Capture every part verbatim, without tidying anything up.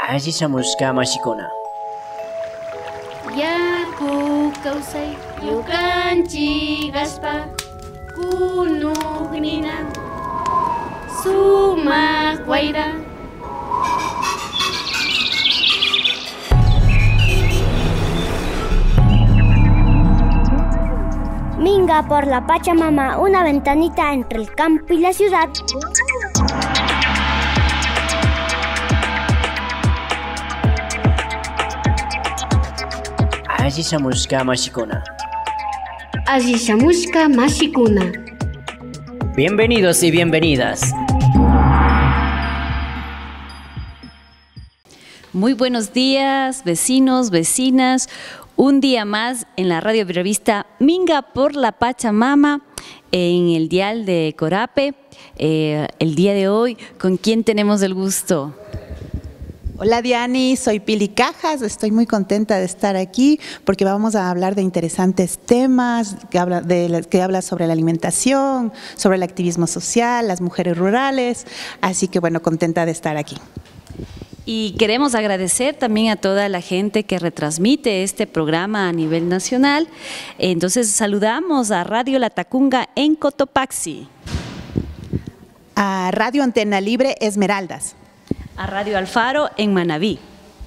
Ashisamushka mashikuna. Yaku kawsay yukanchik aspa kunugnina sumaq wayra. Minga por la Pachamama, una ventanita entre el campo y la ciudad. Ashisamushka mashikuna. Ashisamushka mashikuna. Bienvenidos y bienvenidas. Muy buenos días, vecinos, vecinas. Un día más en la radio revista Minga por la Pachamama, en el dial de Corape. Eh, el día de hoy, ¿con quién tenemos el gusto? Hola Diani, soy Pili Cajas, estoy muy contenta de estar aquí porque vamos a hablar de interesantes temas, que habla, de, que habla sobre la alimentación, sobre el activismo social, las mujeres rurales, así que bueno, contenta de estar aquí. Y queremos agradecer también a toda la gente que retransmite este programa a nivel nacional. Entonces saludamos a Radio La Tacunga en Cotopaxi. A Radio Antena Libre Esmeraldas. A Radio Alfaro en Manabí.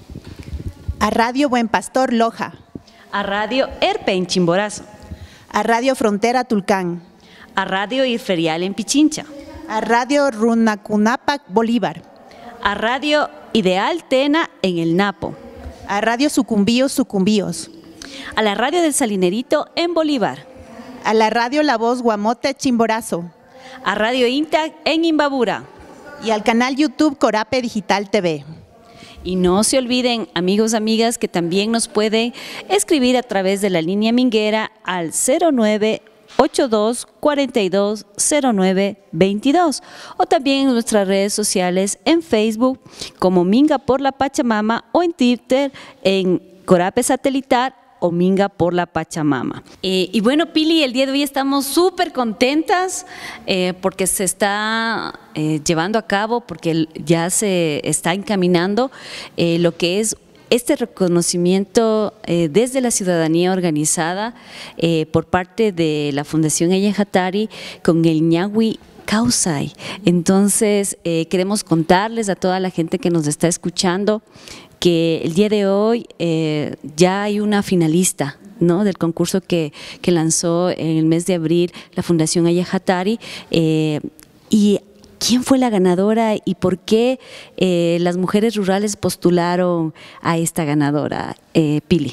A Radio Buen Pastor Loja. A Radio Erpe en Chimborazo. A Radio Frontera Tulcán. A Radio Irferial en Pichincha. A Radio Runacunapac Bolívar. A Radio Ideal Tena en el Napo. A Radio Sucumbíos Sucumbíos. A la Radio del Salinerito en Bolívar. A la Radio La Voz Guamote Chimborazo. A Radio Intac en Imbabura. Y al canal YouTube Corape Digital T V. Y no se olviden, amigos, amigas, que también nos pueden escribir a través de la línea minguera al cero nueve ocho dos cuatro dos cero nueve veintidós o también en nuestras redes sociales en Facebook como Minga por la Pachamama o en Twitter en Corape Satelital o Minga por la Pachamama. Eh, y bueno, Pili, el día de hoy estamos súper contentas eh, porque se está eh, llevando a cabo, porque ya se está encaminando eh, lo que es este reconocimiento eh, desde la ciudadanía organizada eh, por parte de la Fundación Eyajatari con el Ñahui Kausai. Entonces, eh, queremos contarles a toda la gente que nos está escuchando que el día de hoy eh, ya hay una finalista, ¿no?, del concurso que, que lanzó en el mes de abril la Fundación Eyajatari. Eh, y ¿quién fue la ganadora y por qué eh, las mujeres rurales postularon a esta ganadora, eh, Pili?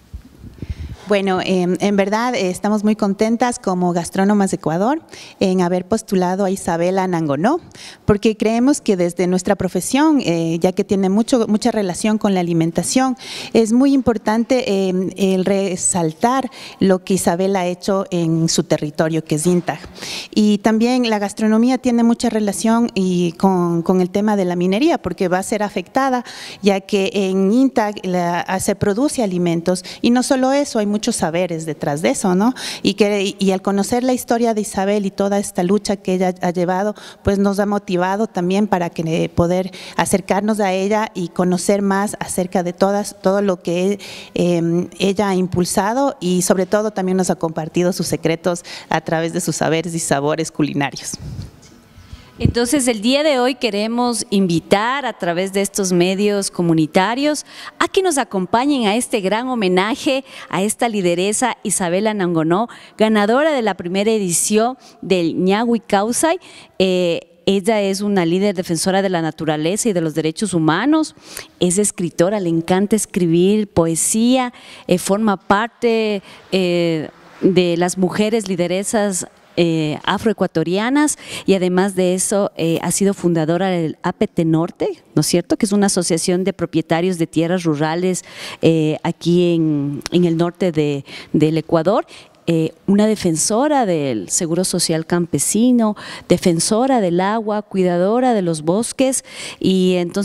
Bueno, eh, en verdad eh, estamos muy contentas como Gastrónomas de Ecuador en haber postulado a Isabela Nangonó, porque creemos que desde nuestra profesión, eh, ya que tiene mucho, mucha relación con la alimentación, es muy importante eh, el resaltar lo que Isabela ha hecho en su territorio, que es Intag. Y también la gastronomía tiene mucha relación y con, con el tema de la minería, porque va a ser afectada, ya que en Intag la, se produce alimentos y no solo eso, hay muchos saberes detrás de eso, ¿no? Y, que, y al conocer la historia de Isabel y toda esta lucha que ella ha llevado, pues nos ha motivado también para que poder acercarnos a ella y conocer más acerca de todas, todo lo que eh, ella ha impulsado y sobre todo también nos ha compartido sus secretos a través de sus saberes y sabores culinarios. Entonces, el día de hoy queremos invitar a través de estos medios comunitarios a que nos acompañen a este gran homenaje a esta lideresa Isabela Nangonó, ganadora de la primera edición del Ñahui Kausai. Eh, Ella es una líder defensora de la naturaleza y de los derechos humanos, es escritora, le encanta escribir poesía, eh, forma parte eh, de las mujeres lideresas Eh, afroecuatorianas y además de eso eh, ha sido fundadora del A P T Norte, ¿no es cierto?, que es una asociación de propietarios de tierras rurales eh, aquí en, en el norte de, del Ecuador. Eh, una defensora del seguro social campesino, defensora del agua, cuidadora de los bosques, y entonces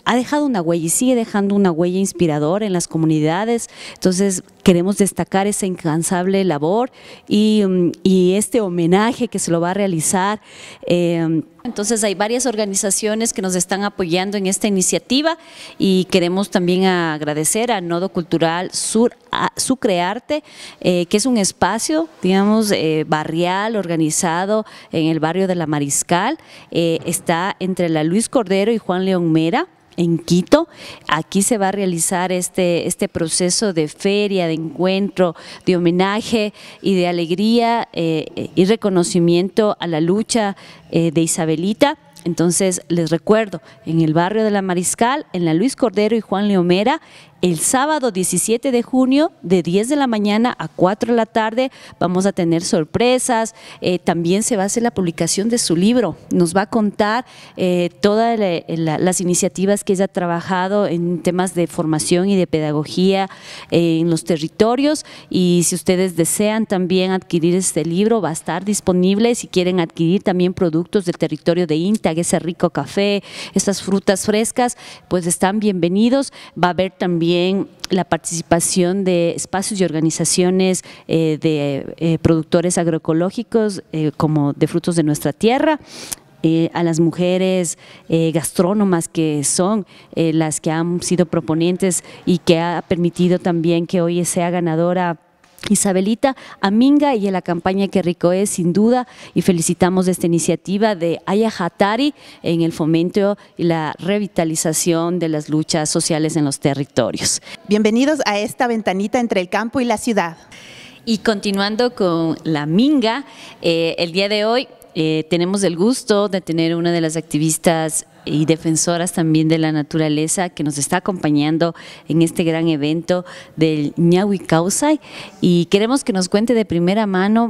ha dejado una huella y sigue dejando una huella inspiradora en las comunidades. Entonces queremos destacar esa incansable labor y, y este homenaje que se lo va a realizar. Eh, entonces hay varias organizaciones que nos están apoyando en esta iniciativa y queremos también agradecer a Nodo Cultural Sur, a Sucrearte, eh, que es un espacio, digamos, eh, barrial organizado en el barrio de La Mariscal. Eh, está entre la Luis Cordero y Juan León Mera, en Quito. Aquí se va a realizar este, este proceso de feria, de encuentro, de homenaje y de alegría eh, y reconocimiento a la lucha eh, de Isabelita. Entonces les recuerdo, en el barrio de La Mariscal, en la Luis Cordero y Juan León Mera, el sábado diecisiete de junio, de diez de la mañana a cuatro de la tarde, vamos a tener sorpresas. Eh, también se va a hacer la publicación de su libro. Nos va a contar eh, todas la, la, las iniciativas que ella ha trabajado en temas de formación y de pedagogía eh, en los territorios. Y si ustedes desean también adquirir este libro, va a estar disponible. Si quieren adquirir también productos del territorio de INTAC, ese rico café, estas frutas frescas, pues están bienvenidos. Va a haber también la participación de espacios y organizaciones eh, de eh, productores agroecológicos eh, como de frutos de nuestra tierra. Eh, a las mujeres eh, gastrónomas que son eh, las que han sido proponentes y que ha permitido también que hoy sea ganadora Isabelita, a Minga y a la campaña Que Rico Es, sin duda, y felicitamos esta iniciativa de Aya Hatari en el fomento y la revitalización de las luchas sociales en los territorios. Bienvenidos a esta ventanita entre el campo y la ciudad. Y continuando con la Minga, eh, el día de hoy eh, tenemos el gusto de tener una de las activistas y defensoras también de la naturaleza que nos está acompañando en este gran evento del Ñahui Kausai, y queremos que nos cuente de primera mano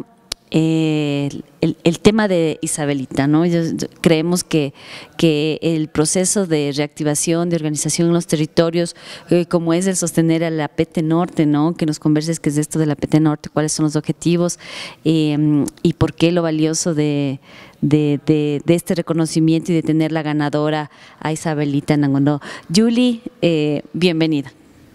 eh, el, el tema de Isabelita, ¿no? Yo, yo, creemos que, que el proceso de reactivación, de organización en los territorios, eh, como es el sostener a la P T Norte, ¿no? Que nos converses qué es esto de la P T Norte, cuáles son los objetivos eh, y por qué lo valioso de De, de, de este reconocimiento y de tener la ganadora a Isabelita Nangonó. Julie, eh, bienvenida.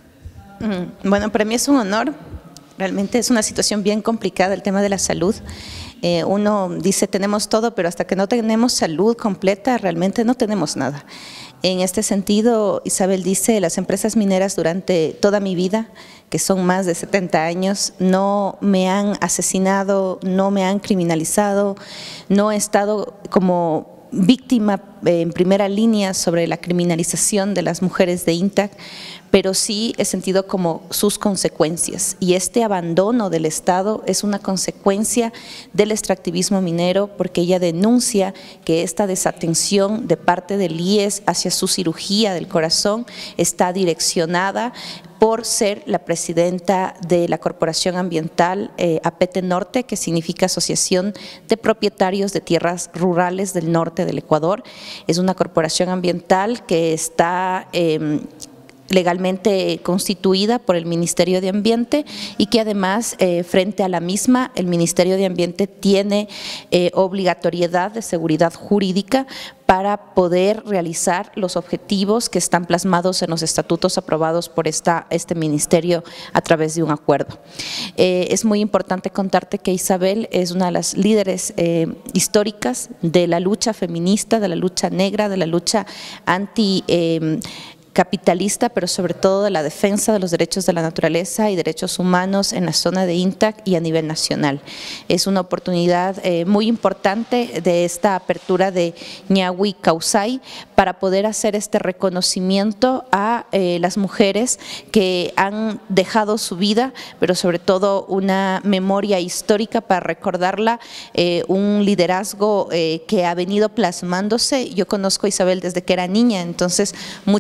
Bueno, para mí es un honor. Realmente es una situación bien complicada el tema de la salud. Eh, uno dice tenemos todo, pero hasta que no tenemos salud completa realmente no tenemos nada. En este sentido, Isabel dice, las empresas mineras durante toda mi vida, que son más de setenta años, no me han asesinado, no me han criminalizado, no he estado como víctima en primera línea sobre la criminalización de las mujeres de INTAC, pero sí he sentido como sus consecuencias, y este abandono del Estado es una consecuencia del extractivismo minero, porque ella denuncia que esta desatención de parte del I E S hacia su cirugía del corazón está direccionada por ser la presidenta de la Corporación Ambiental eh, A P T Norte, que significa Asociación de Propietarios de Tierras Rurales del Norte del Ecuador. Es una corporación ambiental que está eh, legalmente constituida por el Ministerio de Ambiente, y que además eh, frente a la misma el Ministerio de Ambiente tiene eh, obligatoriedad de seguridad jurídica para poder realizar los objetivos que están plasmados en los estatutos aprobados por esta, este ministerio a través de un acuerdo. Eh, es muy importante contarte que Isabel es una de las líderes eh, históricas de la lucha feminista, de la lucha negra, de la lucha anti eh, capitalista, pero sobre todo de la defensa de los derechos de la naturaleza y derechos humanos en la zona de INTAC y a nivel nacional. Es una oportunidad eh, muy importante de esta apertura de Ñahui Kausai para poder hacer este reconocimiento a eh, las mujeres que han dejado su vida, pero sobre todo una memoria histórica para recordarla, eh, un liderazgo eh, que ha venido plasmándose. Yo conozco a Isabel desde que era niña, entonces muchas de las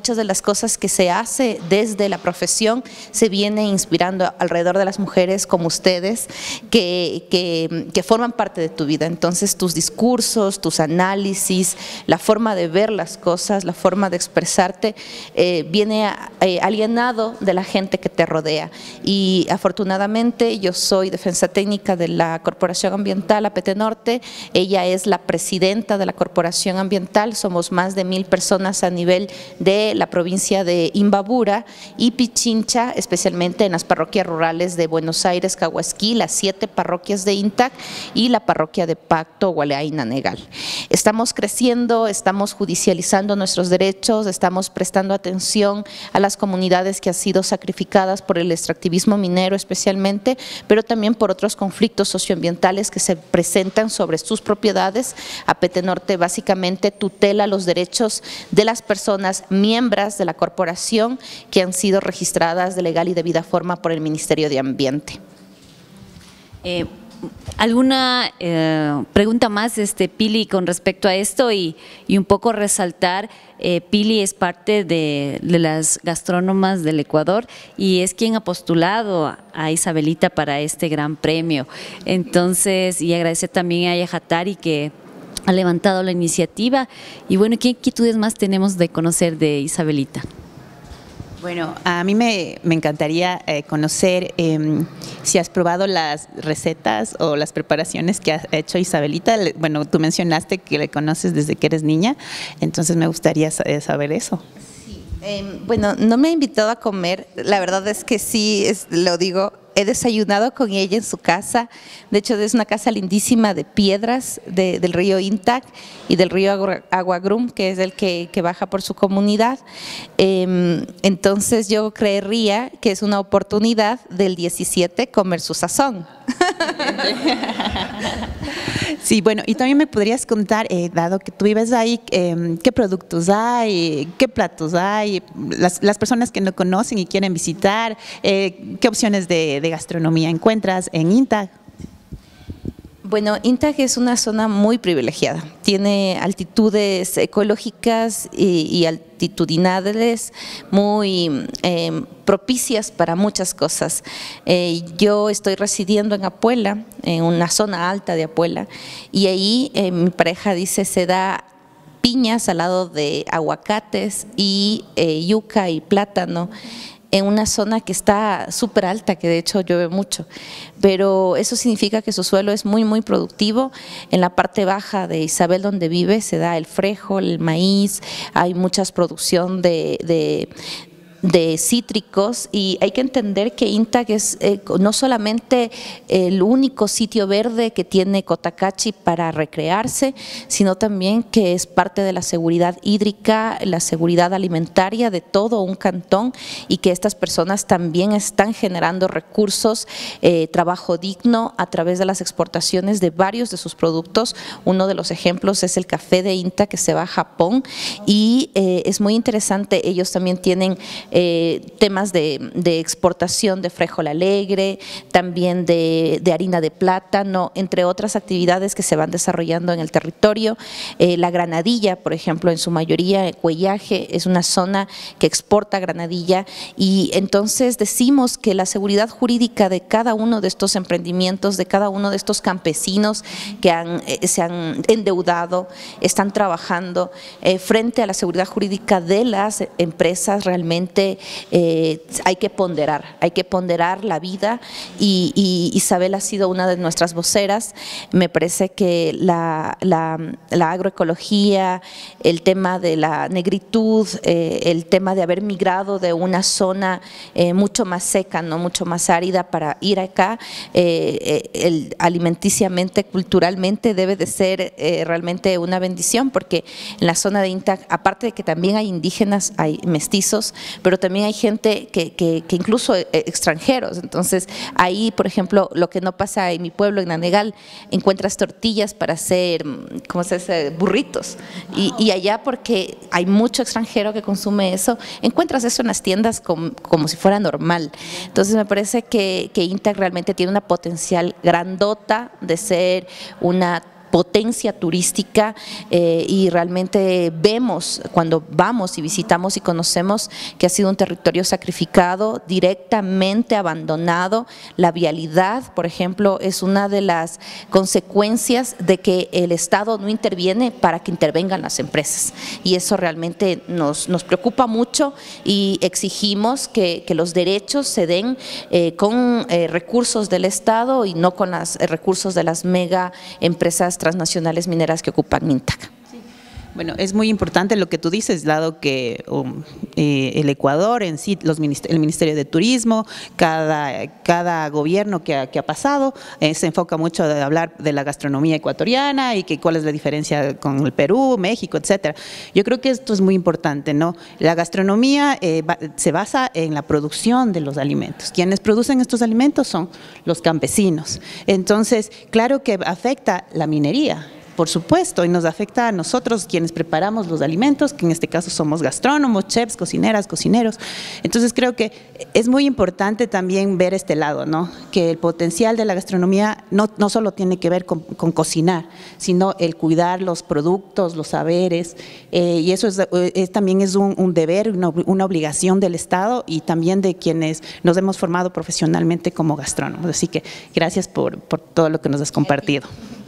las cosas que se hace desde la profesión se viene inspirando alrededor de las mujeres como ustedes que, que, que forman parte de tu vida. Entonces tus discursos, tus análisis, la forma de ver las cosas, la forma de expresarte eh, viene eh, alienado de la gente que te rodea. Y afortunadamente yo soy defensa técnica de la Corporación Ambiental A P T Norte, ella es la presidenta de la Corporación Ambiental, somos más de mil personas a nivel de la provincia de Imbabura y Pichincha, especialmente en las parroquias rurales de Buenos Aires, Cahuasquí, las siete parroquias de INTAC y la parroquia de Pacto, Gualeay, Nanegal. Estamos creciendo, estamos judicializando nuestros derechos, estamos prestando atención a las comunidades que han sido sacrificadas por el extractivismo minero especialmente, pero también por otros conflictos socioambientales que se presentan sobre sus propiedades. A P T Norte básicamente tutela los derechos de las personas miembros de la corporación que han sido registradas de legal y debida forma por el Ministerio de Ambiente. Eh, ¿Alguna eh, pregunta más, este, Pili, con respecto a esto? Y, y un poco resaltar, eh, Pili es parte de, de las gastrónomas del Ecuador y es quien ha postulado a, a Isabelita para este gran premio. Entonces, y agradecer también a Yajatari que ha levantado la iniciativa. Y bueno, ¿qué inquietudes más tenemos de conocer de Isabelita? Bueno, a mí me, me encantaría eh, conocer eh, si has probado las recetas o las preparaciones que ha hecho Isabelita. Bueno, tú mencionaste que le conoces desde que eres niña, entonces me gustaría saber eso. Sí. Eh, bueno, no me ha invitado a comer, la verdad es que sí, es, lo digo, he desayunado con ella en su casa. De hecho es una casa lindísima de piedras de, del río Intac y del río Aguagrum, que es el que, que baja por su comunidad. Eh, entonces yo creería que es una oportunidad del diecisiete comer su sazón. Sí, bueno, y también me podrías contar, eh, dado que tú vives ahí, eh, qué productos hay, qué platos hay, las, las personas que no conocen y quieren visitar, eh, qué opciones de, de gastronomía encuentras en INTAC. Bueno, INTAC es una zona muy privilegiada, tiene altitudes ecológicas y, y altitudinales muy eh, propicias para muchas cosas. Eh, yo estoy residiendo en Apuela, en una zona alta de Apuela, y ahí eh, mi pareja dice se da piñas al lado de aguacates y eh, yuca y plátano, en una zona que está súper alta, que de hecho llueve mucho, pero eso significa que su suelo es muy muy productivo. En la parte baja de Isabel donde vive se da el frijol, el maíz, hay mucha producción de, de de cítricos, y hay que entender que INTAC es eh, no solamente el único sitio verde que tiene Cotacachi para recrearse, sino también que es parte de la seguridad hídrica, la seguridad alimentaria de todo un cantón, y que estas personas también están generando recursos, eh, trabajo digno a través de las exportaciones de varios de sus productos. Uno de los ejemplos es el café de INTAC que se va a Japón, y eh, es muy interesante, ellos también tienen Eh, temas de, de exportación de frijol alegre, también de, de harina de plátano, entre otras actividades que se van desarrollando en el territorio. Eh, la granadilla, por ejemplo, en su mayoría, el Cuellaje, es una zona que exporta granadilla, y entonces decimos que la seguridad jurídica de cada uno de estos emprendimientos, de cada uno de estos campesinos que han, eh, se han endeudado, están trabajando eh, frente a la seguridad jurídica de las empresas, realmente Eh, hay que ponderar, hay que ponderar la vida, y, y Isabel ha sido una de nuestras voceras. Me parece que la, la, la agroecología, el tema de la negritud, eh, el tema de haber migrado de una zona eh, mucho más seca, no mucho más árida, para ir acá, eh, el, alimenticiamente, culturalmente debe de ser eh, realmente una bendición, porque en la zona de INTAC, aparte de que también hay indígenas, hay mestizos, pero también hay gente que, que, que incluso extranjeros. Entonces ahí, por ejemplo, lo que no pasa en mi pueblo, en Nanegal, encuentras tortillas para hacer, ¿cómo se dice?, burritos, y, y allá, porque hay mucho extranjero que consume eso, encuentras eso en las tiendas como, como si fuera normal. Entonces me parece que, que INTAC realmente tiene una potencial grandota de ser una potencia turística eh, y realmente vemos cuando vamos y visitamos y conocemos que ha sido un territorio sacrificado, directamente abandonado. La vialidad, por ejemplo, es una de las consecuencias de que el Estado no interviene para que intervengan las empresas, y eso realmente nos, nos preocupa mucho y exigimos que, que los derechos se den eh, con eh, recursos del Estado y no con los eh, recursos de las mega empresas transnacionales mineras que ocupan Mintaca. Bueno, es muy importante lo que tú dices, dado que um, eh, el Ecuador en sí, los minister el Ministerio de Turismo, cada, cada gobierno que ha, que ha pasado, eh, se enfoca mucho de hablar de la gastronomía ecuatoriana y que cuál es la diferencia con el Perú, México, etcétera. Yo creo que esto es muy importante, ¿no? La gastronomía eh, va, se basa en la producción de los alimentos. Quienes producen estos alimentos son los campesinos. Entonces, claro que afecta la minería, por supuesto, y nos afecta a nosotros quienes preparamos los alimentos, que en este caso somos gastrónomos, chefs, cocineras, cocineros. Entonces creo que es muy importante también ver este lado, ¿no? Que el potencial de la gastronomía no, no solo tiene que ver con, con cocinar, sino el cuidar los productos, los saberes, eh, y eso es, es, también es un, un deber, una, una obligación del Estado y también de quienes nos hemos formado profesionalmente como gastrónomos. Así que gracias por, por todo lo que nos has compartido.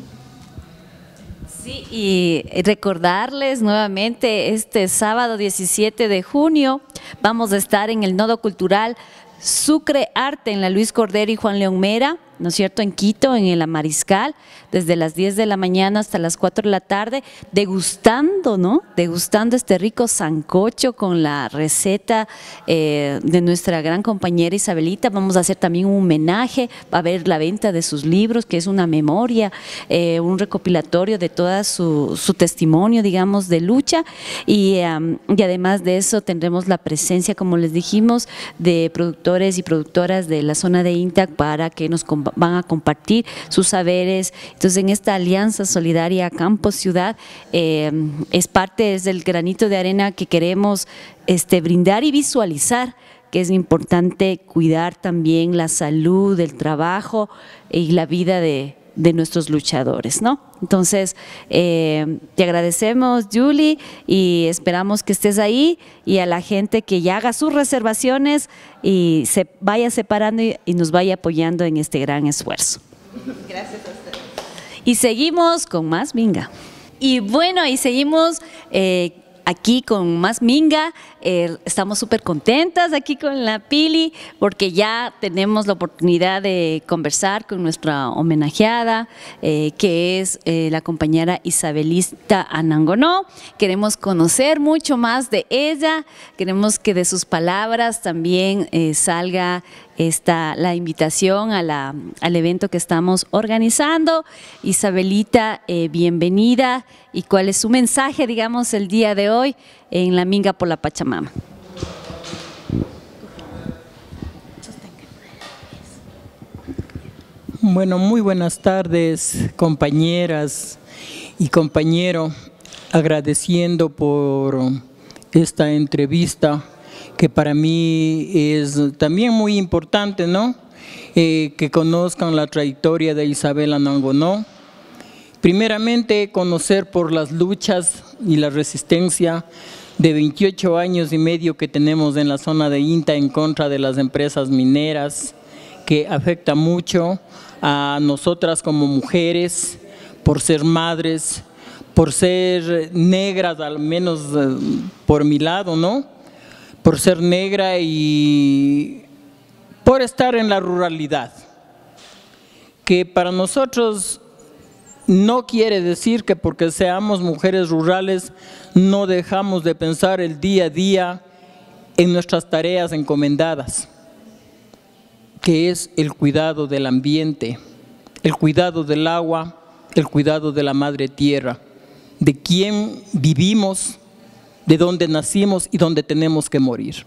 Sí, y recordarles nuevamente, este sábado diecisiete de junio vamos a estar en el Nodo Cultural Sucre Arte en la Luis Cordero y Juan León Mera, ¿no es cierto?, en Quito, en la Mariscal, desde las diez de la mañana hasta las cuatro de la tarde, degustando, ¿no? Degustando este rico sancocho con la receta eh, de nuestra gran compañera Isabelita. Vamos a hacer también un homenaje, va a haber la venta de sus libros, que es una memoria, eh, un recopilatorio de toda su, su testimonio, digamos, de lucha, y, um, y además de eso tendremos la presencia, como les dijimos, de productores y productoras de la zona de INTAC para que nos van a compartir sus saberes. Entonces, en esta alianza solidaria Campo-Ciudad eh, es parte, es del granito de arena que queremos este, brindar y visualizar, que es importante cuidar también la salud, el trabajo y la vida de, de nuestros luchadores, ¿no? Entonces, eh, te agradecemos, Julie, y esperamos que estés ahí, y a la gente que ya haga sus reservaciones y se vaya separando y, y nos vaya apoyando en este gran esfuerzo. Gracias a ustedes. Y seguimos con más Minga. Y bueno, y seguimos eh, aquí con más Minga. Eh, estamos súper contentas aquí con la Pili porque ya tenemos la oportunidad de conversar con nuestra homenajeada, eh, que es eh, la compañera Isabelita Anangonó. Queremos conocer mucho más de ella, queremos que de sus palabras también eh, salga esta, la invitación a la, al evento que estamos organizando. Isabelita, eh, bienvenida, y cuál es su mensaje, digamos, el día de hoy en la Minga por la Pachamama. Bueno, muy buenas tardes, compañeras y compañero, agradeciendo por esta entrevista que para mí es también muy importante, ¿no? Eh, que conozcan la trayectoria de Isabel Anangonó. Primeramente, conocer por las luchas y la resistencia de veintiocho años y medio que tenemos en la zona de INTA en contra de las empresas mineras, que afecta mucho a nosotras como mujeres, por ser madres, por ser negras, al menos por mi lado, ¿no? Por ser negra y por estar en la ruralidad, que para nosotros no quiere decir que porque seamos mujeres rurales no dejamos de pensar el día a día en nuestras tareas encomendadas, que es el cuidado del ambiente, el cuidado del agua, el cuidado de la madre tierra, de quién vivimos, de dónde nacimos y dónde tenemos que morir.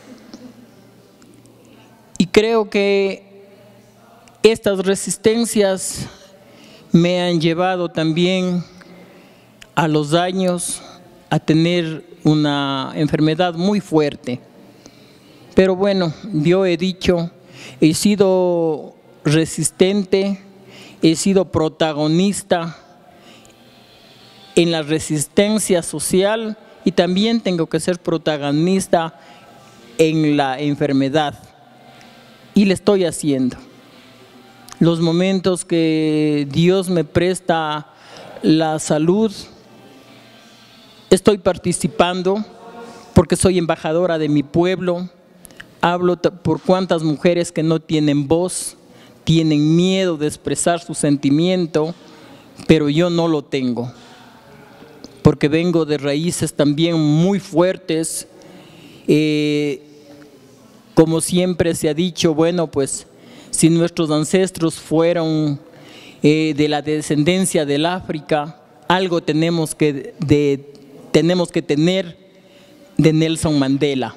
Y creo que estas resistencias me han llevado también a los años a tener una enfermedad muy fuerte. Pero bueno, yo he dicho, he sido resistente, he sido protagonista en la resistencia social y también tengo que ser protagonista en la enfermedad. Y le estoy haciendo. Los momentos que Dios me presta la salud, estoy participando porque soy embajadora de mi pueblo. Hablo por cuántas mujeres que no tienen voz, tienen miedo de expresar su sentimiento, pero yo no lo tengo. Porque vengo de raíces también muy fuertes. Eh, como siempre se ha dicho, bueno, pues si nuestros ancestros fueron eh, de la descendencia del África, algo tenemos que, de, tenemos que tener de Nelson Mandela.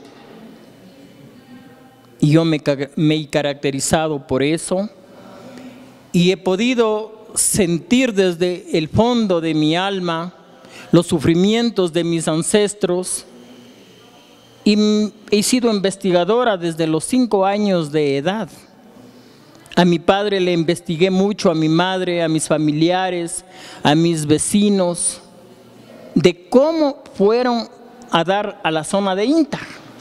Y yo me, me he caracterizado por eso y he podido sentir desde el fondo de mi alma los sufrimientos de mis ancestros y he sido investigadora desde los cinco años de edad. A mi padre le investigué mucho, a mi madre, a mis familiares, a mis vecinos, de cómo fueron a dar a la zona de Inta.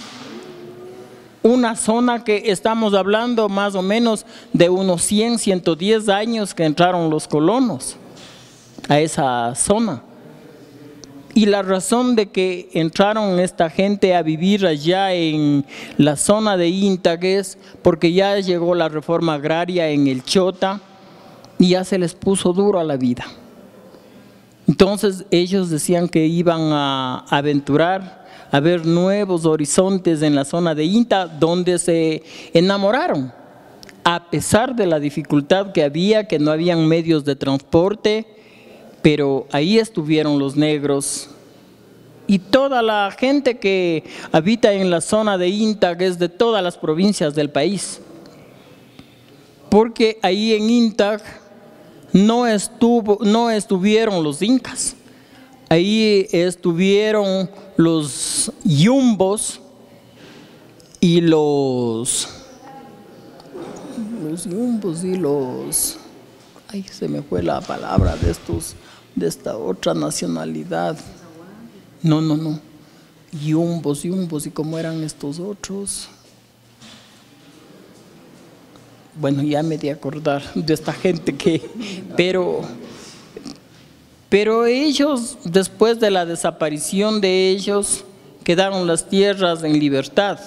Una zona que estamos hablando más o menos de unos cien, ciento diez años que entraron los colonos a esa zona. Y la razón de que entraron esta gente a vivir allá en la zona de Inta es porque ya llegó la reforma agraria en el Chota y ya se les puso duro a la vida. Entonces ellos decían que iban a aventurar, a ver nuevos horizontes en la zona de Inta, donde se enamoraron, a pesar de la dificultad que había, que no habían medios de transporte, pero ahí estuvieron los negros. Y toda la gente que habita en la zona de Inta, que es de todas las provincias del país. Porque ahí en Inta no, estuvo, no estuvieron los incas. Ahí estuvieron los yumbos y los, los yumbos y los, ay, se me fue la palabra de estos, de esta otra nacionalidad. No, no, no. Yumbos, yumbos, ¿y cómo eran estos otros? Bueno, ya me di a acordar de esta gente que, pero, pero ellos, después de la desaparición de ellos, quedaron las tierras en libertad,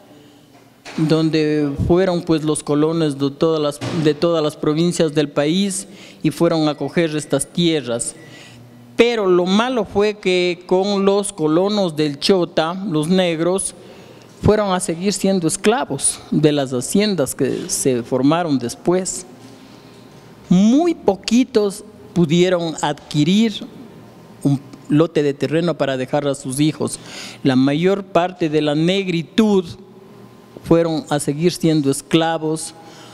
donde fueron pues los colonos de todas las, de todas las provincias del país y fueron a coger estas tierras. Pero lo malo fue que con los colonos del Chota, los negros, fueron a seguir siendo esclavos de las haciendas que se formaron después. Muy poquitos pudieron adquirir un lote de terreno para dejar a sus hijos. La mayor parte de la negritud fueron a seguir siendo esclavos,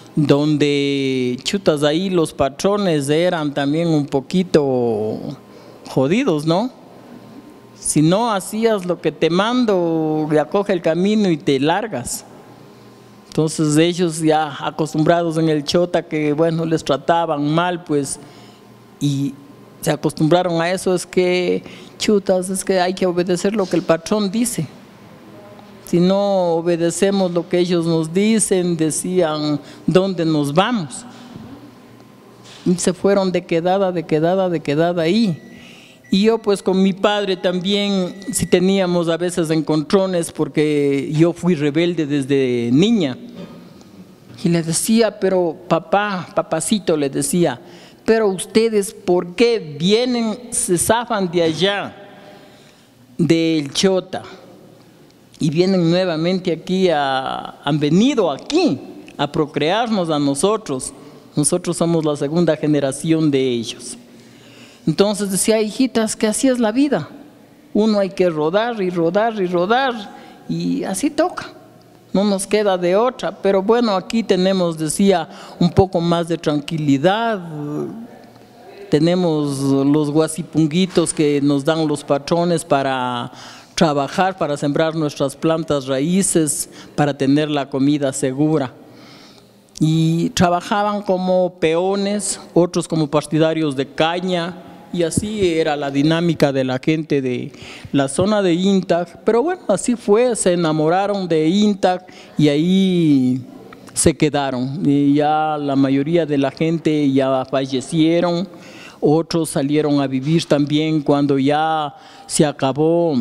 donde chutas ahí los patrones eran también un poquito jodidos, ¿no? Si no hacías lo que te mando, ya coge el camino y te largas. Entonces ellos ya acostumbrados en el Chota que bueno, les trataban mal, pues, y se acostumbraron a eso, es que chutas, es que hay que obedecer lo que el patrón dice. Si no obedecemos lo que ellos nos dicen, decían, ¿dónde nos vamos? Y se fueron de quedada, de quedada, de quedada ahí. Y yo pues con mi padre también, si teníamos a veces encontrones, porque yo fui rebelde desde niña. Y le decía, pero papá, papacito, le decía, pero ustedes, ¿por qué vienen, se zafan de allá, del Chota? Y vienen nuevamente aquí, a, han venido aquí a procrearnos a nosotros. Nosotros somos la segunda generación de ellos. Entonces decía, hijitas, que así es la vida. Uno hay que rodar y rodar y rodar y así toca. No nos queda de otra. Pero bueno, aquí tenemos, decía, un poco más de tranquilidad. Tenemos los guasipunguitos que nos dan los patrones para trabajar, para sembrar nuestras plantas raíces, para tener la comida segura. Y trabajaban como peones, otros como partidarios de caña, y así era la dinámica de la gente de la zona de Intac. Pero bueno, así fue, se enamoraron de Intac y ahí se quedaron. Y ya la mayoría de la gente ya fallecieron, otros salieron a vivir también cuando ya se acabó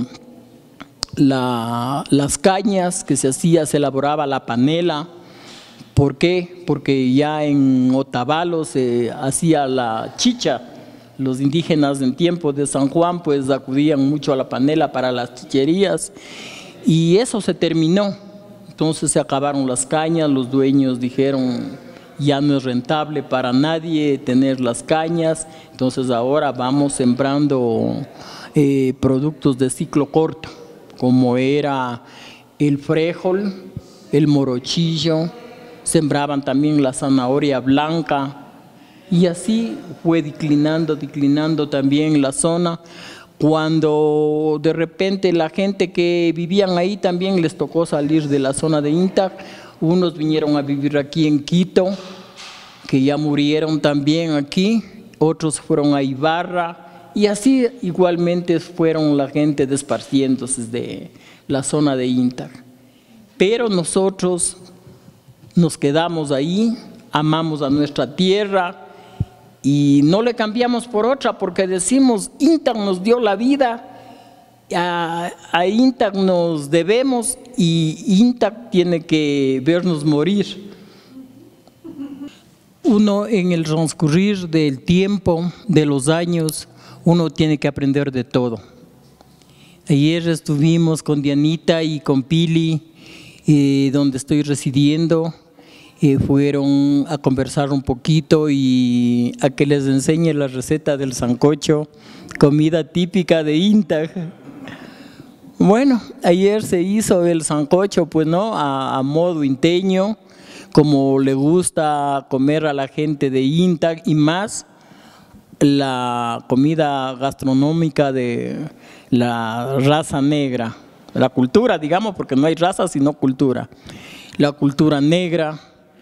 la, las cañas que se hacía, se elaboraba la panela. ¿Por qué? Porque ya en Otavalo se hacía la chicha. Los indígenas en tiempo de San Juan pues acudían mucho a la panela para las chicherías y eso se terminó. Entonces se acabaron las cañas, los dueños dijeron ya no es rentable para nadie tener las cañas, entonces ahora vamos sembrando eh, productos de ciclo corto, como era el frijol, el morochillo, sembraban también la zanahoria blanca y así fue declinando, declinando también la zona. Cuando de repente la gente que vivían ahí también les tocó salir de la zona de Intac, unos vinieron a vivir aquí en Quito, que ya murieron también aquí, otros fueron a Ibarra y así igualmente fueron la gente desparciéndose de la zona de Intac. Pero nosotros nos quedamos ahí, amamos a nuestra tierra y no le cambiamos por otra porque decimos Intac nos dio la vida, a, a Intac nos debemos y Intac tiene que vernos morir. Uno en el transcurrir del tiempo, de los años, uno tiene que aprender de todo. Ayer estuvimos con Dianita y con Pili, eh, donde estoy residiendo. Eh, fueron a conversar un poquito y a que les enseñe la receta del sancocho, comida típica de Intac. Bueno, ayer se hizo el sancocho, pues no, a, a modo inteño, como le gusta comer a la gente de Intac y más la comida gastronómica de la raza negra, la cultura, digamos, porque no hay raza sino cultura, la cultura negra.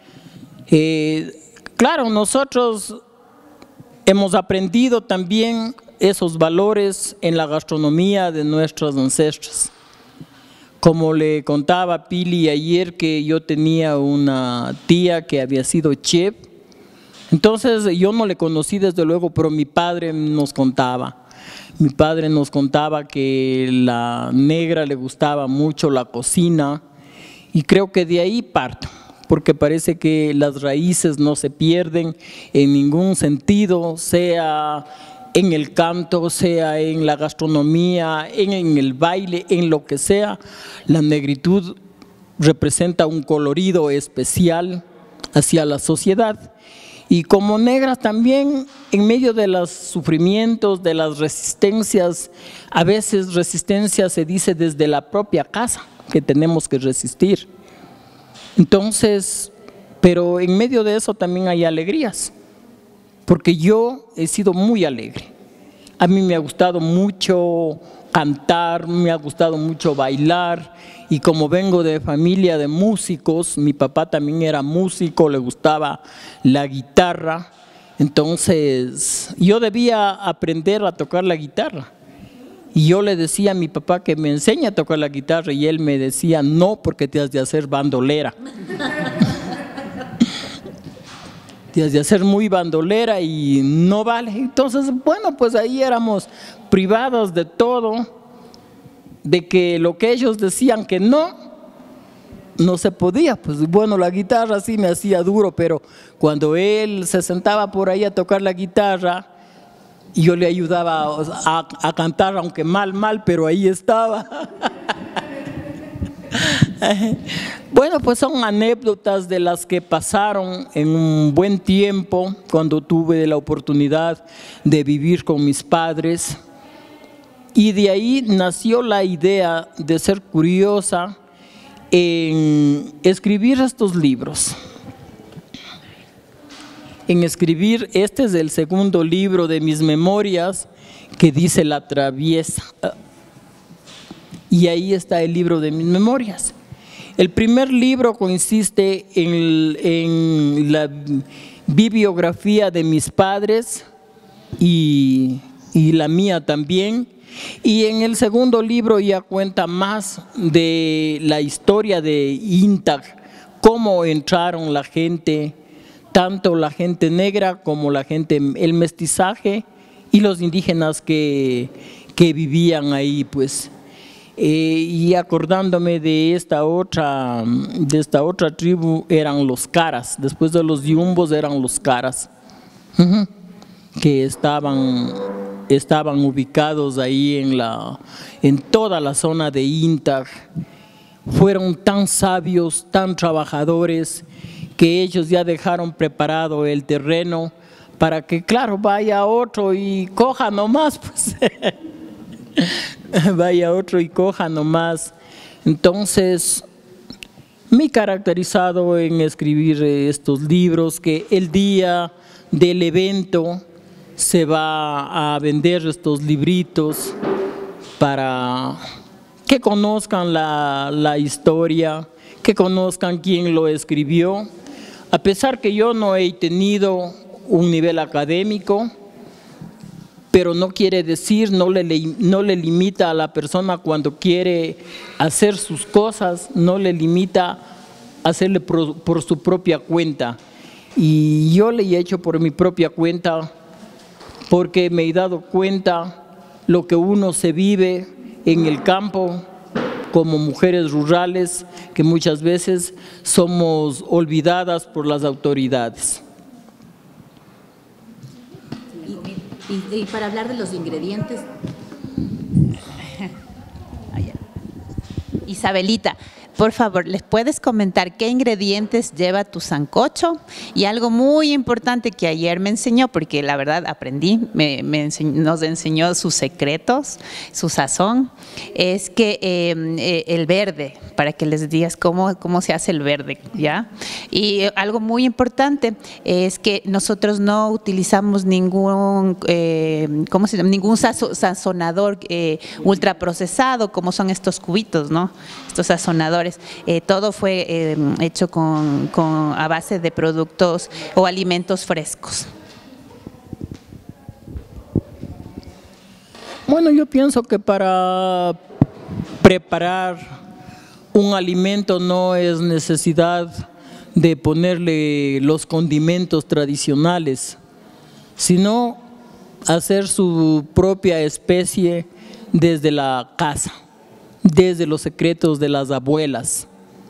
Eh, claro, nosotros hemos aprendido también esos valores en la gastronomía de nuestros ancestros. Como le contaba a Pili ayer que yo tenía una tía que había sido chef, entonces yo no le conocí desde luego, pero mi padre nos contaba. Mi padre nos contaba que la negra le gustaba mucho la cocina y creo que de ahí parto, porque parece que las raíces no se pierden en ningún sentido, sea en el canto, sea en la gastronomía, en, en el baile, en lo que sea. La negritud representa un colorido especial hacia la sociedad. Y como negras también, en medio de los sufrimientos, de las resistencias, a veces resistencia se dice desde la propia casa, que tenemos que resistir. Entonces, pero en medio de eso también hay alegrías, porque yo he sido muy alegre. A mí me ha gustado mucho cantar, me ha gustado mucho bailar, y como vengo de familia de músicos, mi papá también era músico, le gustaba la guitarra, entonces yo debía aprender a tocar la guitarra. Y yo le decía a mi papá que me enseñe a tocar la guitarra y él me decía, no, porque te has de hacer bandolera. Te has de hacer muy bandolera y no vale. Entonces, bueno, pues ahí éramos privados de todo, de que lo que ellos decían que no, no se podía. Pues bueno, la guitarra sí me hacía duro, pero cuando él se sentaba por ahí a tocar la guitarra, y yo le ayudaba a, a cantar, aunque mal, mal, pero ahí estaba. Bueno, pues son anécdotas de las que pasaron en un buen tiempo, cuando tuve la oportunidad de vivir con mis padres. Y de ahí nació la idea de ser curiosa en escribir estos libros. En escribir, este es el segundo libro de mis memorias, que dice La Traviesa. Y ahí está el libro de mis memorias. El primer libro consiste en, en la bibliografía de mis padres y y la mía también. Y en el segundo libro ya cuenta más de la historia de INTAC, cómo entraron la gente, tanto la gente negra como la gente, el mestizaje y los indígenas que, que vivían ahí, pues. Eh, y acordándome de esta otra, de esta otra tribu, eran los caras, después de los yumbos eran los caras, uh-huh, que estaban, estaban ubicados ahí en, la, en toda la zona de INTAC. Fueron tan sabios, tan trabajadores, que ellos ya dejaron preparado el terreno para que, claro, vaya otro y coja nomás, pues. Vaya otro y coja nomás. Entonces, me he caracterizado en escribir estos libros, que el día del evento se va a vender estos libritos para que conozcan la, la historia, que conozcan quién lo escribió. A pesar que yo no he tenido un nivel académico, pero no quiere decir, no le, no le limita a la persona cuando quiere hacer sus cosas, no le limita a hacerle por, por su propia cuenta. Y yo le he hecho por mi propia cuenta porque me he dado cuenta lo que uno se vive en el campo como mujeres rurales, que muchas veces somos olvidadas por las autoridades. Y, y para hablar de los ingredientes. Isabelita, por favor, ¿les puedes comentar qué ingredientes lleva tu sancocho? Y algo muy importante que ayer me enseñó, porque la verdad aprendí, me, me enseñó, nos enseñó sus secretos, su sazón, es que eh, eh, el verde, para que les digas cómo, cómo se hace el verde, ¿ya? Y algo muy importante es que nosotros no utilizamos ningún, eh, ¿cómo se llama? Ningún sazonador eh, ultraprocesado, como son estos cubitos, ¿no? Estos sazonadores. Eh, todo fue eh, hecho con, con, a base de productos o alimentos frescos. Bueno, yo pienso que para preparar un alimento no es necesidad de ponerle los condimentos tradicionales, sino hacer su propia especie desde la casa, desde los secretos de las abuelas.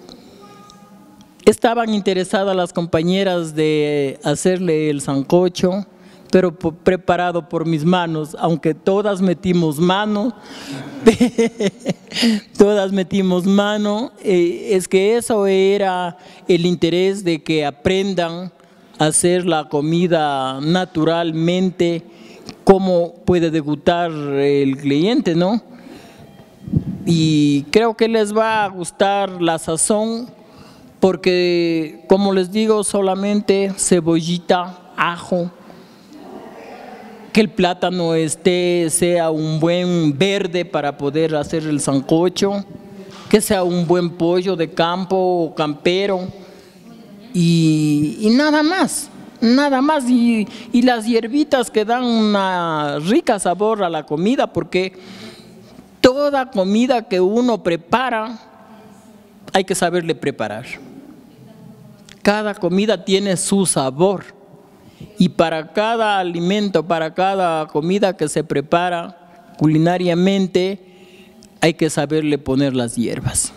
Estaban interesadas las compañeras de hacerle el sancocho, pero preparado por mis manos, aunque todas metimos mano, todas metimos mano, eh, es que eso era el interés de que aprendan a hacer la comida naturalmente, como puede degustar el cliente, ¿no? Y creo que les va a gustar la sazón, porque como les digo, solamente cebollita, ajo, que el plátano esté, sea un buen verde para poder hacer el sancocho, que sea un buen pollo de campo o campero, y, y nada más, nada más, y, y las hierbitas que dan una rica sabor a la comida, porque toda comida que uno prepara, hay que saberle preparar. Cada comida tiene su sabor. Y para cada alimento, para cada comida que se prepara culinariamente, hay que saberle poner las hierbas.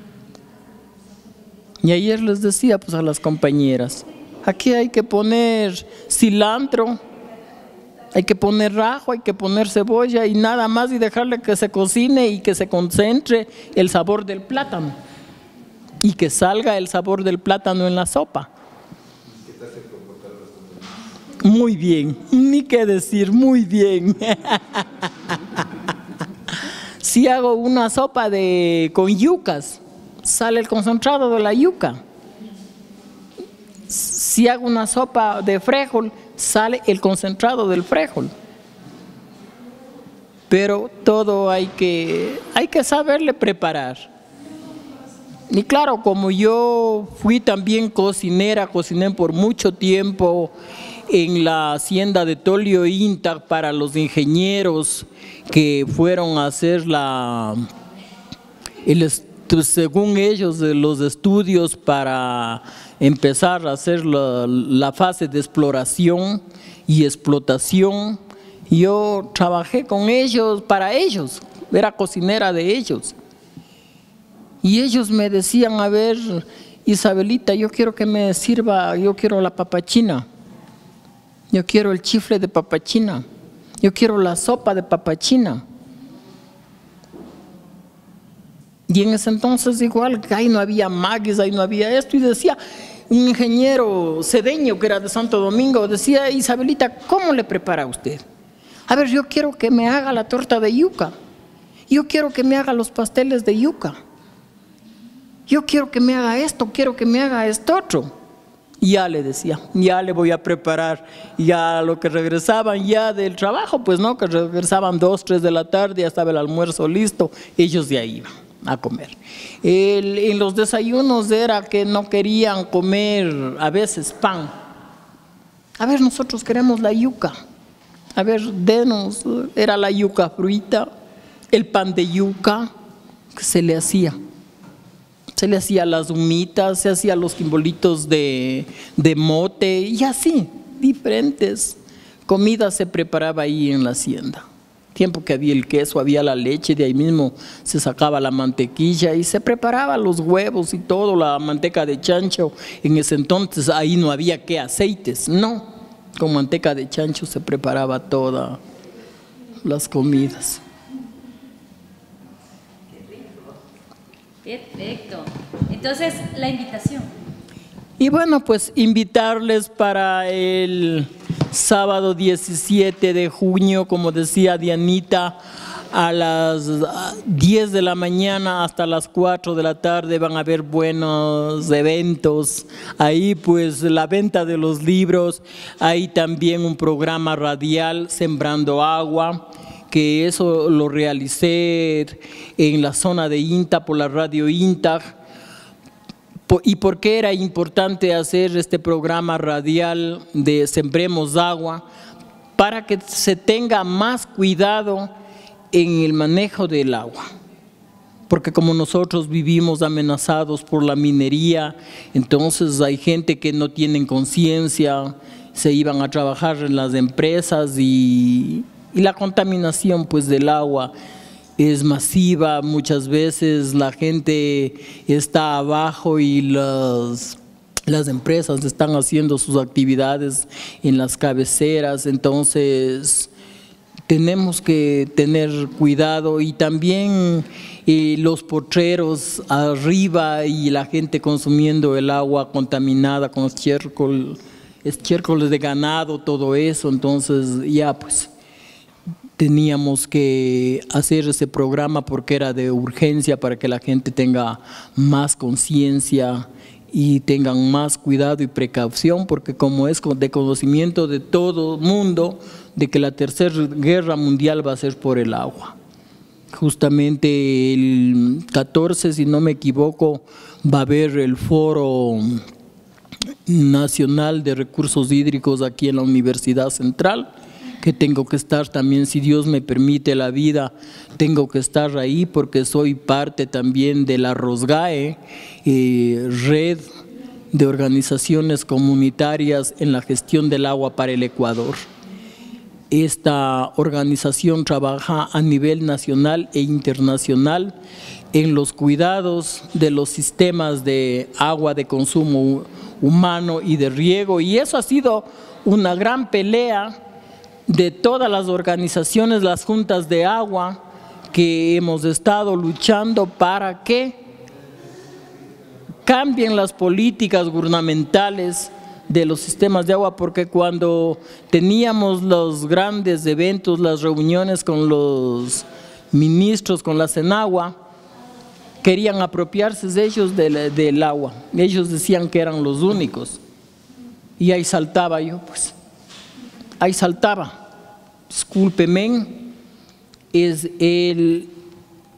Y ayer les decía pues a las compañeras, aquí hay que poner cilantro, hay que poner ajo, hay que poner cebolla y nada más, y dejarle que se cocine y que se concentre el sabor del plátano y que salga el sabor del plátano en la sopa. Muy bien, ni qué decir, muy bien. Si hago una sopa de, con yucas, sale el concentrado de la yuca. Si hago una sopa de frijol, sale el concentrado del frijol. Pero todo hay que, hay que saberle preparar. Y claro, como yo fui también cocinera, cociné por mucho tiempo en la hacienda de Tolio Inta para los ingenieros que fueron a hacer la, el, según ellos, los estudios para empezar a hacer la, la fase de exploración y explotación. Yo trabajé con ellos, para ellos, era cocinera de ellos. Y ellos me decían, a ver, Isabelita, yo quiero que me sirva, yo quiero la papachina, yo quiero el chifle de papachina, yo quiero la sopa de papachina. Y en ese entonces igual, ahí no había maguis, ahí no había esto, y decía, un ingeniero cedeño que era de Santo Domingo, decía, Isabelita, ¿cómo le prepara usted? A ver, yo quiero que me haga la torta de yuca, yo quiero que me haga los pasteles de yuca, yo quiero que me haga esto, quiero que me haga esto otro. Y ya le decía, ya le voy a preparar, ya lo que regresaban ya del trabajo, pues no, que regresaban dos, tres de la tarde, ya estaba el almuerzo listo, ellos ya iban a comer. El, en los desayunos era que no querían comer a veces pan. A ver, nosotros queremos la yuca, a ver, denos, era la yuca frita, el pan de yuca que se le hacía. Se le hacía las humitas, se hacía los quimbolitos de, de mote y así, diferentes comidas se preparaba ahí en la hacienda. Tiempo que había el queso, había la leche, de ahí mismo se sacaba la mantequilla y se preparaba los huevos y todo, la manteca de chancho. En ese entonces ahí no había que aceites, no, con manteca de chancho se preparaba todas las comidas. Perfecto. Entonces, la invitación. Y bueno, pues invitarles para el sábado diecisiete de junio, como decía Dianita, a las diez de la mañana hasta las cuatro de la tarde van a haber buenos eventos. Ahí pues la venta de los libros, hay también un programa radial, Sembrando Agua, que eso lo realicé en la zona de INTA por la radio INTA. ¿Y por qué era importante hacer este programa radial de Sembremos Agua? Para que se tenga más cuidado en el manejo del agua. Porque como nosotros vivimos amenazados por la minería, entonces hay gente que no tienen conciencia, se iban a trabajar en las empresas y... Y la contaminación pues del agua es masiva, muchas veces la gente está abajo y las, las empresas están haciendo sus actividades en las cabeceras, entonces tenemos que tener cuidado y también eh, los potreros arriba y la gente consumiendo el agua contaminada con estiércol, estiércoles de ganado, todo eso, entonces ya pues teníamos que hacer ese programa porque era de urgencia para que la gente tenga más conciencia y tengan más cuidado y precaución, porque como es de conocimiento de todo el mundo, de que la tercera guerra mundial va a ser por el agua. Justamente el catorce, si no me equivoco, va a haber el Foro Nacional de Recursos Hídricos aquí en la Universidad Central, que tengo que estar también, si Dios me permite la vida, tengo que estar ahí porque soy parte también de la ROSGAE, eh, red de organizaciones comunitarias en la gestión del agua para el Ecuador. Esta organización trabaja a nivel nacional e internacional en los cuidados de los sistemas de agua de consumo humano y de riego, y eso ha sido una gran pelea de todas las organizaciones, las juntas de agua, que hemos estado luchando para que cambien las políticas gubernamentales de los sistemas de agua, porque cuando teníamos los grandes eventos, las reuniones con los ministros, con la CENAGUA, querían apropiarse de ellos del, del agua. Ellos decían que eran los únicos. Y ahí saltaba yo, pues. Ahí saltaba, discúlpeme, es el,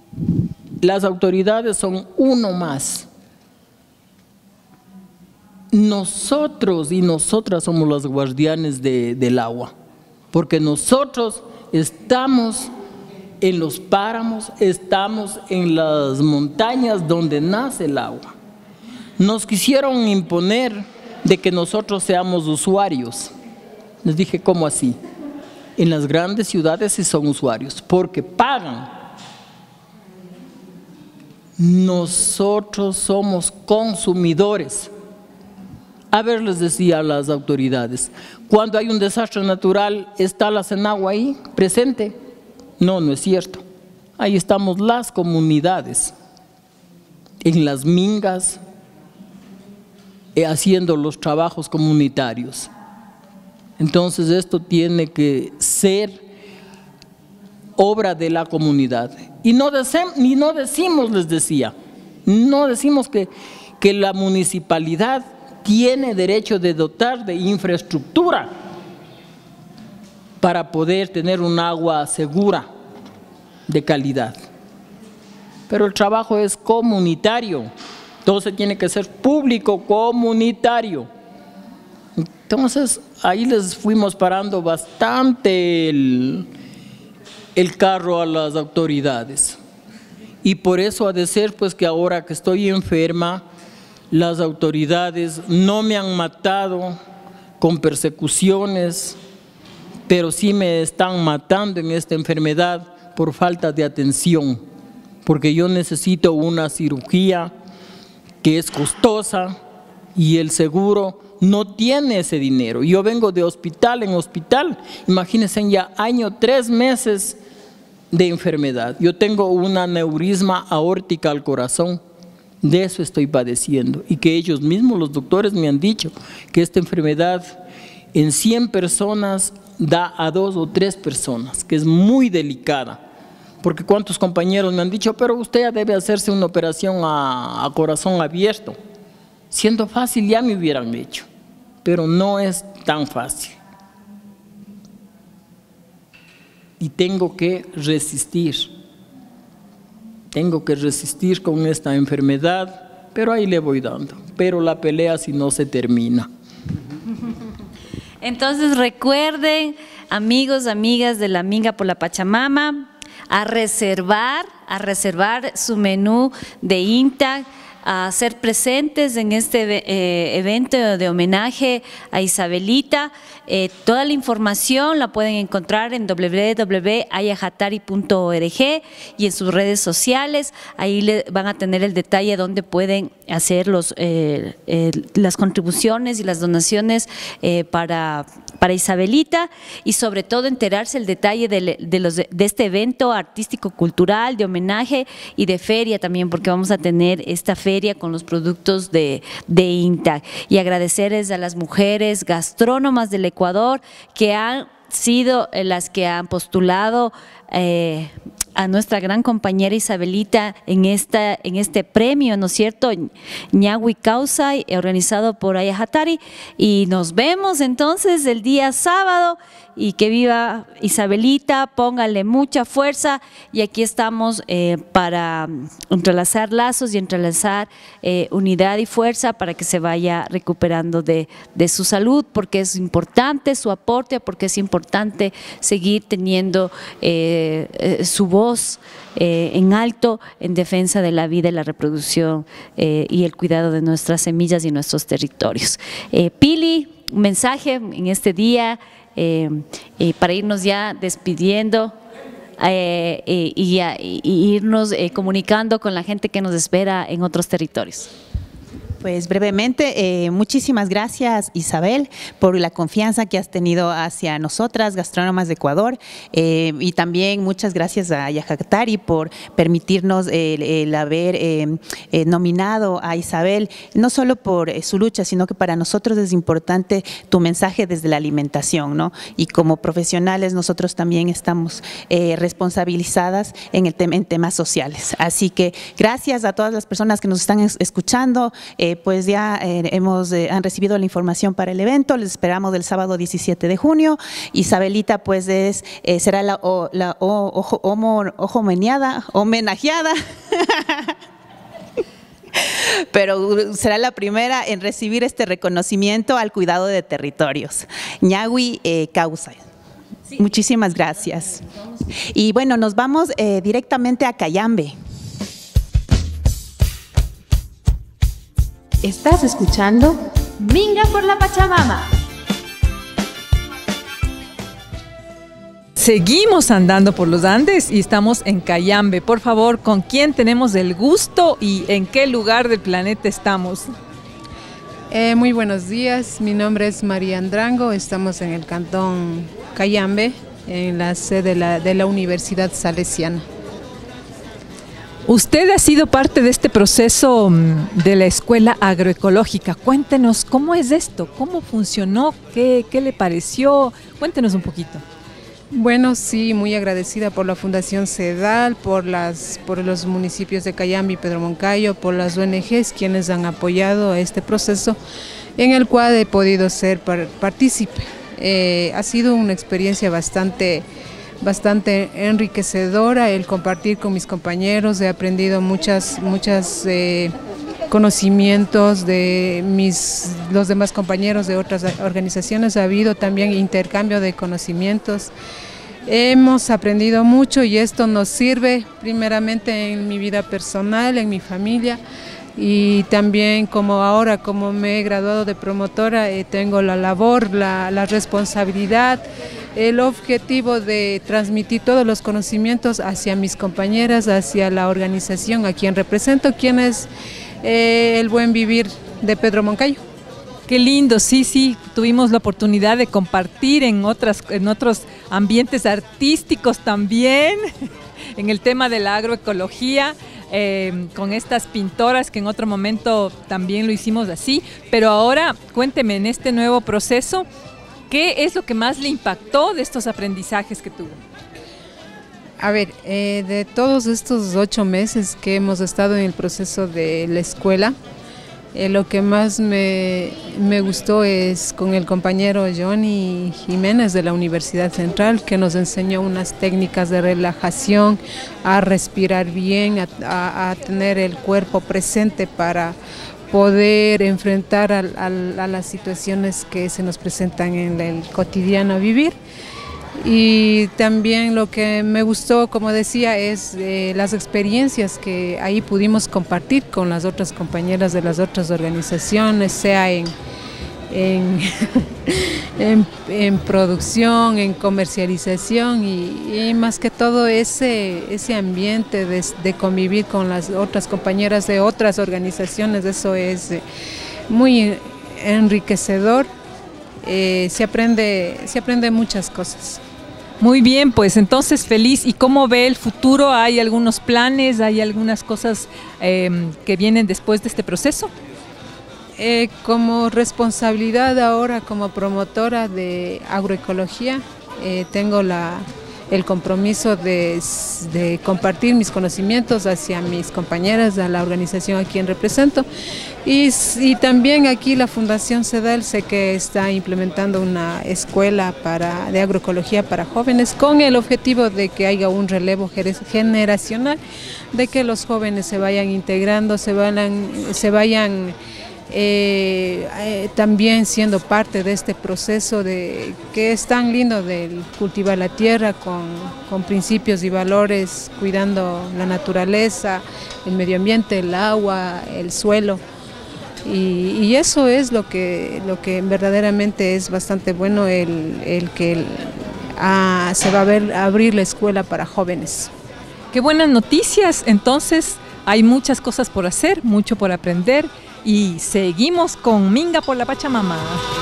las autoridades son uno más. nosotros y nosotras somos los guardianes de, del agua, porque nosotros estamos en los páramos, estamos en las montañas donde nace el agua. Nos quisieron imponer de que nosotros seamos usuarios. Les dije, ¿cómo así? En las grandes ciudades sí son usuarios, porque pagan. Nosotros somos consumidores. A ver, les decía a las autoridades, cuando hay un desastre natural, ¿está la Senagua ahí presente? No, no es cierto. Ahí estamos las comunidades, en las mingas, eh, haciendo los trabajos comunitarios. Entonces esto tiene que ser obra de la comunidad. Y no, y no decimos, les decía, no decimos que, que la municipalidad tiene derecho de dotar de infraestructura para poder tener un agua segura, de calidad. Pero el trabajo es comunitario, entonces tiene que ser público, comunitario. Entonces ahí les fuimos parando bastante el, el carro a las autoridades. Y por eso ha de ser pues que ahora que estoy enferma, las autoridades no me han matado con persecuciones, pero sí me están matando en esta enfermedad por falta de atención, porque yo necesito una cirugía que es costosa y el seguro no tiene ese dinero. Yo vengo de hospital en hospital, imagínense ya año, tres meses de enfermedad. Yo tengo una aneurisma aórtica al corazón. De eso estoy padeciendo y que ellos mismos, los doctores, me han dicho que esta enfermedad en cien personas da a dos o tres personas, que es muy delicada. Porque cuántos compañeros me han dicho, pero usted ya debe hacerse una operación a, a corazón abierto. Siendo fácil ya me hubieran hecho, pero no es tan fácil. Y tengo que resistir. Tengo que resistir con esta enfermedad, pero ahí le voy dando. Pero la pelea si no se termina. Entonces recuerden, amigos, amigas de la Minga por la Pachamama, a reservar, a reservar su menú de INTA, a ser presentes en este eh, evento de homenaje a Isabelita. Eh, toda la información la pueden encontrar en w w w punto ayajatari punto org y en sus redes sociales. Ahí le van a tener el detalle donde pueden hacer los, eh, eh, las contribuciones y las donaciones eh, para, para Isabelita, y sobre todo enterarse el detalle de, de, los, de este evento artístico-cultural, de homenaje y de feria también, porque vamos a tener esta feria con los productos de, de INTA. Y agradecerles a las mujeres gastrónomas del Ecuador que han sido las que han postulado eh, a nuestra gran compañera Isabelita en, esta, en este premio, ¿no es cierto?, Ñahui Kausai, organizado por Ayajatari. Y nos vemos entonces el día sábado, y que viva Isabelita, póngale mucha fuerza, y aquí estamos eh, para entrelazar lazos y entrelazar eh, unidad y fuerza para que se vaya recuperando de, de su salud, porque es importante su aporte, porque es importante seguir teniendo eh, eh, su voz eh, en alto en defensa de la vida y la reproducción eh, y el cuidado de nuestras semillas y nuestros territorios. Eh, Pili, un mensaje en este día eh, eh, para irnos ya despidiendo eh, eh, y, y, y irnos eh, comunicando con la gente que nos espera en otros territorios. Pues brevemente, eh, muchísimas gracias, Isabel, por la confianza que has tenido hacia nosotras, gastrónomas de Ecuador, eh, y también muchas gracias a Ayajatari por permitirnos el, el haber eh, eh, nominado a Isabel, no solo por eh, su lucha, sino que para nosotros es importante tu mensaje desde la alimentación, ¿no? Y como profesionales nosotros también estamos eh, responsabilizadas en, el tema, en temas sociales. Así que gracias a todas las personas que nos están es, escuchando. Eh, pues ya eh, hemos, eh, han recibido la información para el evento, les esperamos el sábado diecisiete de junio. Isabelita pues es, eh, será la, o, la o, ojo, homo, ojo meneada, homenajeada pero será la primera en recibir este reconocimiento al cuidado de territorios. Ñahui eh, Causa. Sí. Muchísimas gracias. Y bueno, nos vamos eh, directamente a Cayambe. Estás escuchando Minga por la Pachamama. Seguimos andando por los Andes y estamos en Cayambe. Por favor, ¿con quién tenemos el gusto y en qué lugar del planeta estamos? Eh, muy buenos días, mi nombre es María Andrango, estamos en el cantón Cayambe, en la sede de la, de la Universidad Salesiana. Usted ha sido parte de este proceso de la Escuela Agroecológica. Cuéntenos, ¿cómo es esto? ¿Cómo funcionó? ¿Qué, qué le pareció? Cuéntenos un poquito. Bueno, sí, muy agradecida por la Fundación CEDAL, por, las, por los municipios de Cayambe y Pedro Moncayo, por las O N Ges quienes han apoyado a este proceso en el cual he podido ser partícipe. Eh, ha sido una experiencia bastante... bastante enriquecedora el compartir con mis compañeros, he aprendido muchas, muchas eh, conocimientos de mis, los demás compañeros de otras organizaciones, ha habido también intercambio de conocimientos, hemos aprendido mucho y esto nos sirve primeramente en mi vida personal, en mi familia, y también como ahora, como me he graduado de promotora, eh, tengo la labor, la, la responsabilidad, el objetivo de transmitir todos los conocimientos hacia mis compañeras, hacia la organización a quien represento, quien es eh, el buen vivir de Pedro Moncayo. Qué lindo, sí, sí, tuvimos la oportunidad de compartir en, otras, en otros ambientes artísticos también, en el tema de la agroecología, eh, con estas pintoras que en otro momento también lo hicimos así, pero ahora cuénteme en este nuevo proceso, ¿qué es lo que más le impactó de estos aprendizajes que tuvo? A ver, eh, de todos estos ocho meses que hemos estado en el proceso de la escuela, eh, lo que más me, me gustó es con el compañero Johnny Jiménez de la Universidad Central, que nos enseñó unas técnicas de relajación, a respirar bien, a, a, a tener el cuerpo presente para poder enfrentar a, a, a las situaciones que se nos presentan en el cotidiano vivir. Y también lo que me gustó, como decía, es eh, las experiencias que ahí pudimos compartir con las otras compañeras de las otras organizaciones, sea en, en, en, en producción, en comercialización y, y más que todo ese, ese ambiente de, de convivir con las otras compañeras de otras organizaciones, eso es muy enriquecedor, eh, se aprende, se aprende muchas cosas. Muy bien, pues entonces feliz. ¿Y cómo ve el futuro? ¿Hay algunos planes, hay algunas cosas eh, que vienen después de este proceso? Eh, como responsabilidad ahora como promotora de agroecología, eh, tengo la, el compromiso de, de compartir mis conocimientos hacia mis compañeras, a la organización a quien represento. Y, y también aquí la Fundación CEDAL sé que está implementando una escuela para, de agroecología para jóvenes con el objetivo de que haya un relevo generacional, de que los jóvenes se vayan integrando, se vayan, se vayan eh, eh, también siendo parte de este proceso de, que es tan lindo de cultivar la tierra con, con principios y valores, cuidando la naturaleza, el medio ambiente, el agua, el suelo. Y, y eso es lo que, lo que verdaderamente es bastante bueno, el, el que el, ah, se va a ver, a abrir la escuela para jóvenes. Qué buenas noticias, entonces hay muchas cosas por hacer, mucho por aprender y seguimos con Minga por la Pachamama.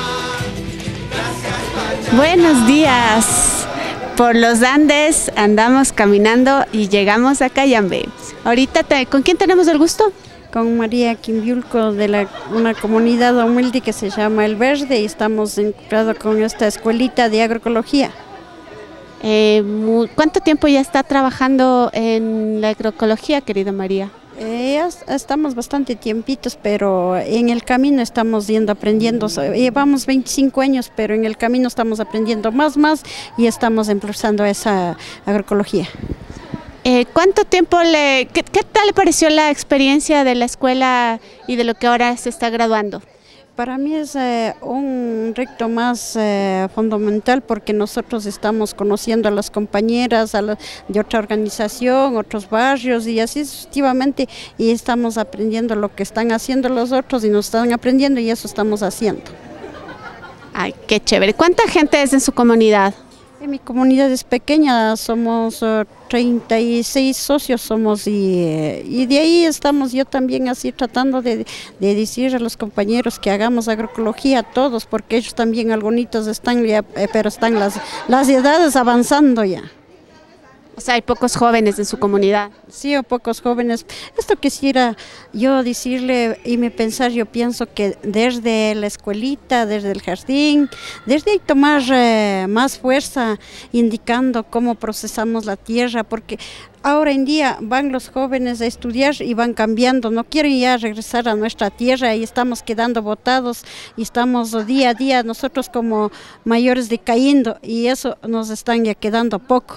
Buenos días, por los Andes andamos caminando y llegamos a Cayambe. Ahorita, te, ¿con quién tenemos el gusto? Con María Quimbiulco de la, una comunidad humilde que se llama El Verde y estamos encontrados con esta escuelita de agroecología. Eh, ¿Cuánto tiempo ya está trabajando en la agroecología, querida María? Eh, ya estamos bastante tiempitos, pero en el camino estamos yendo aprendiendo. Llevamos veinticinco años, pero en el camino estamos aprendiendo más, más y estamos impulsando esa agroecología. Eh, ¿Cuánto tiempo le, qué, qué tal le pareció la experiencia de la escuela y de lo que ahora se está graduando? Para mí es eh, un reto más eh, fundamental porque nosotros estamos conociendo a las compañeras a la, de otra organización, otros barrios y así sucesivamente y estamos aprendiendo lo que están haciendo los otros y nos están aprendiendo y eso estamos haciendo. Ay, qué chévere. ¿Cuánta gente es en su comunidad? En mi comunidad es pequeña, somos uh, treinta y seis socios somos y, eh, y de ahí estamos yo también así tratando de, de decir a los compañeros que hagamos agroecología todos, porque ellos también algunos están ya, eh, pero están las, las edades avanzando ya. O sea, hay pocos jóvenes en su comunidad. Sí, o pocos jóvenes. Esto quisiera yo decirle y me pensar, yo pienso que desde la escuelita, desde el jardín, desde ahí tomar eh, más fuerza indicando cómo procesamos la tierra, porque ahora en día van los jóvenes a estudiar y van cambiando, no quieren ya regresar a nuestra tierra y estamos quedando botados y estamos día a día nosotros como mayores decayendo y eso nos están ya quedando poco.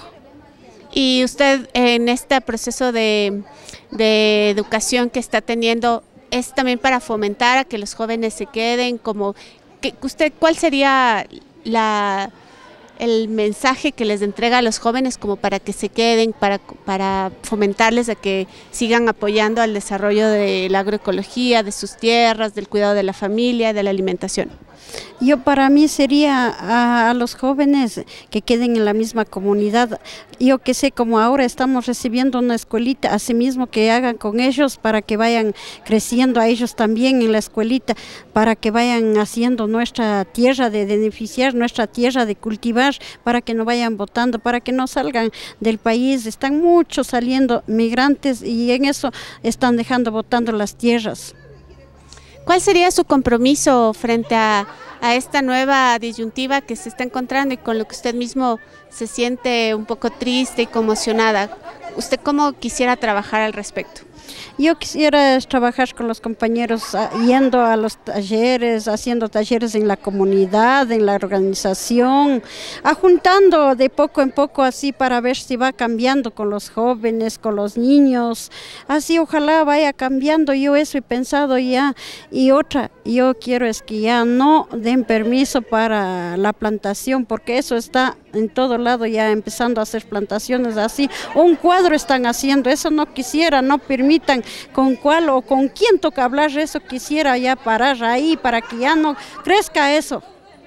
Y usted en este proceso de, de educación que está teniendo, ¿es también para fomentar a que los jóvenes se queden? Como que usted, ¿cuál sería la, el mensaje que les entrega a los jóvenes como para que se queden, para, para fomentarles a que sigan apoyando al desarrollo de la agroecología, de sus tierras, del cuidado de la familia, de la alimentación? Yo para mí sería a, a los jóvenes que queden en la misma comunidad. Yo que sé, como ahora estamos recibiendo una escuelita, asimismo que hagan con ellos para que vayan creciendo a ellos también en la escuelita, para que vayan haciendo nuestra tierra de beneficiar, nuestra tierra de cultivar, para que no vayan votando, para que no salgan del país. Están muchos saliendo migrantes y en eso están dejando votando las tierras. ¿Cuál sería su compromiso frente a, a esta nueva disyuntiva que se está encontrando y con lo que usted mismo se siente un poco triste y conmocionada? ¿Usted cómo quisiera trabajar al respecto? Yo quisiera trabajar con los compañeros yendo a los talleres, haciendo talleres en la comunidad, en la organización, juntando de poco en poco así para ver si va cambiando con los jóvenes, con los niños, así ojalá vaya cambiando. Yo eso he pensado ya. Y otra, yo quiero es que ya no den permiso para la plantación, porque eso está en todo lado ya empezando a hacer plantaciones así. Un cuadro están haciendo, eso no quisiera, no permitan con cuál o con quién toca hablar, eso quisiera ya parar ahí para que ya no crezca eso.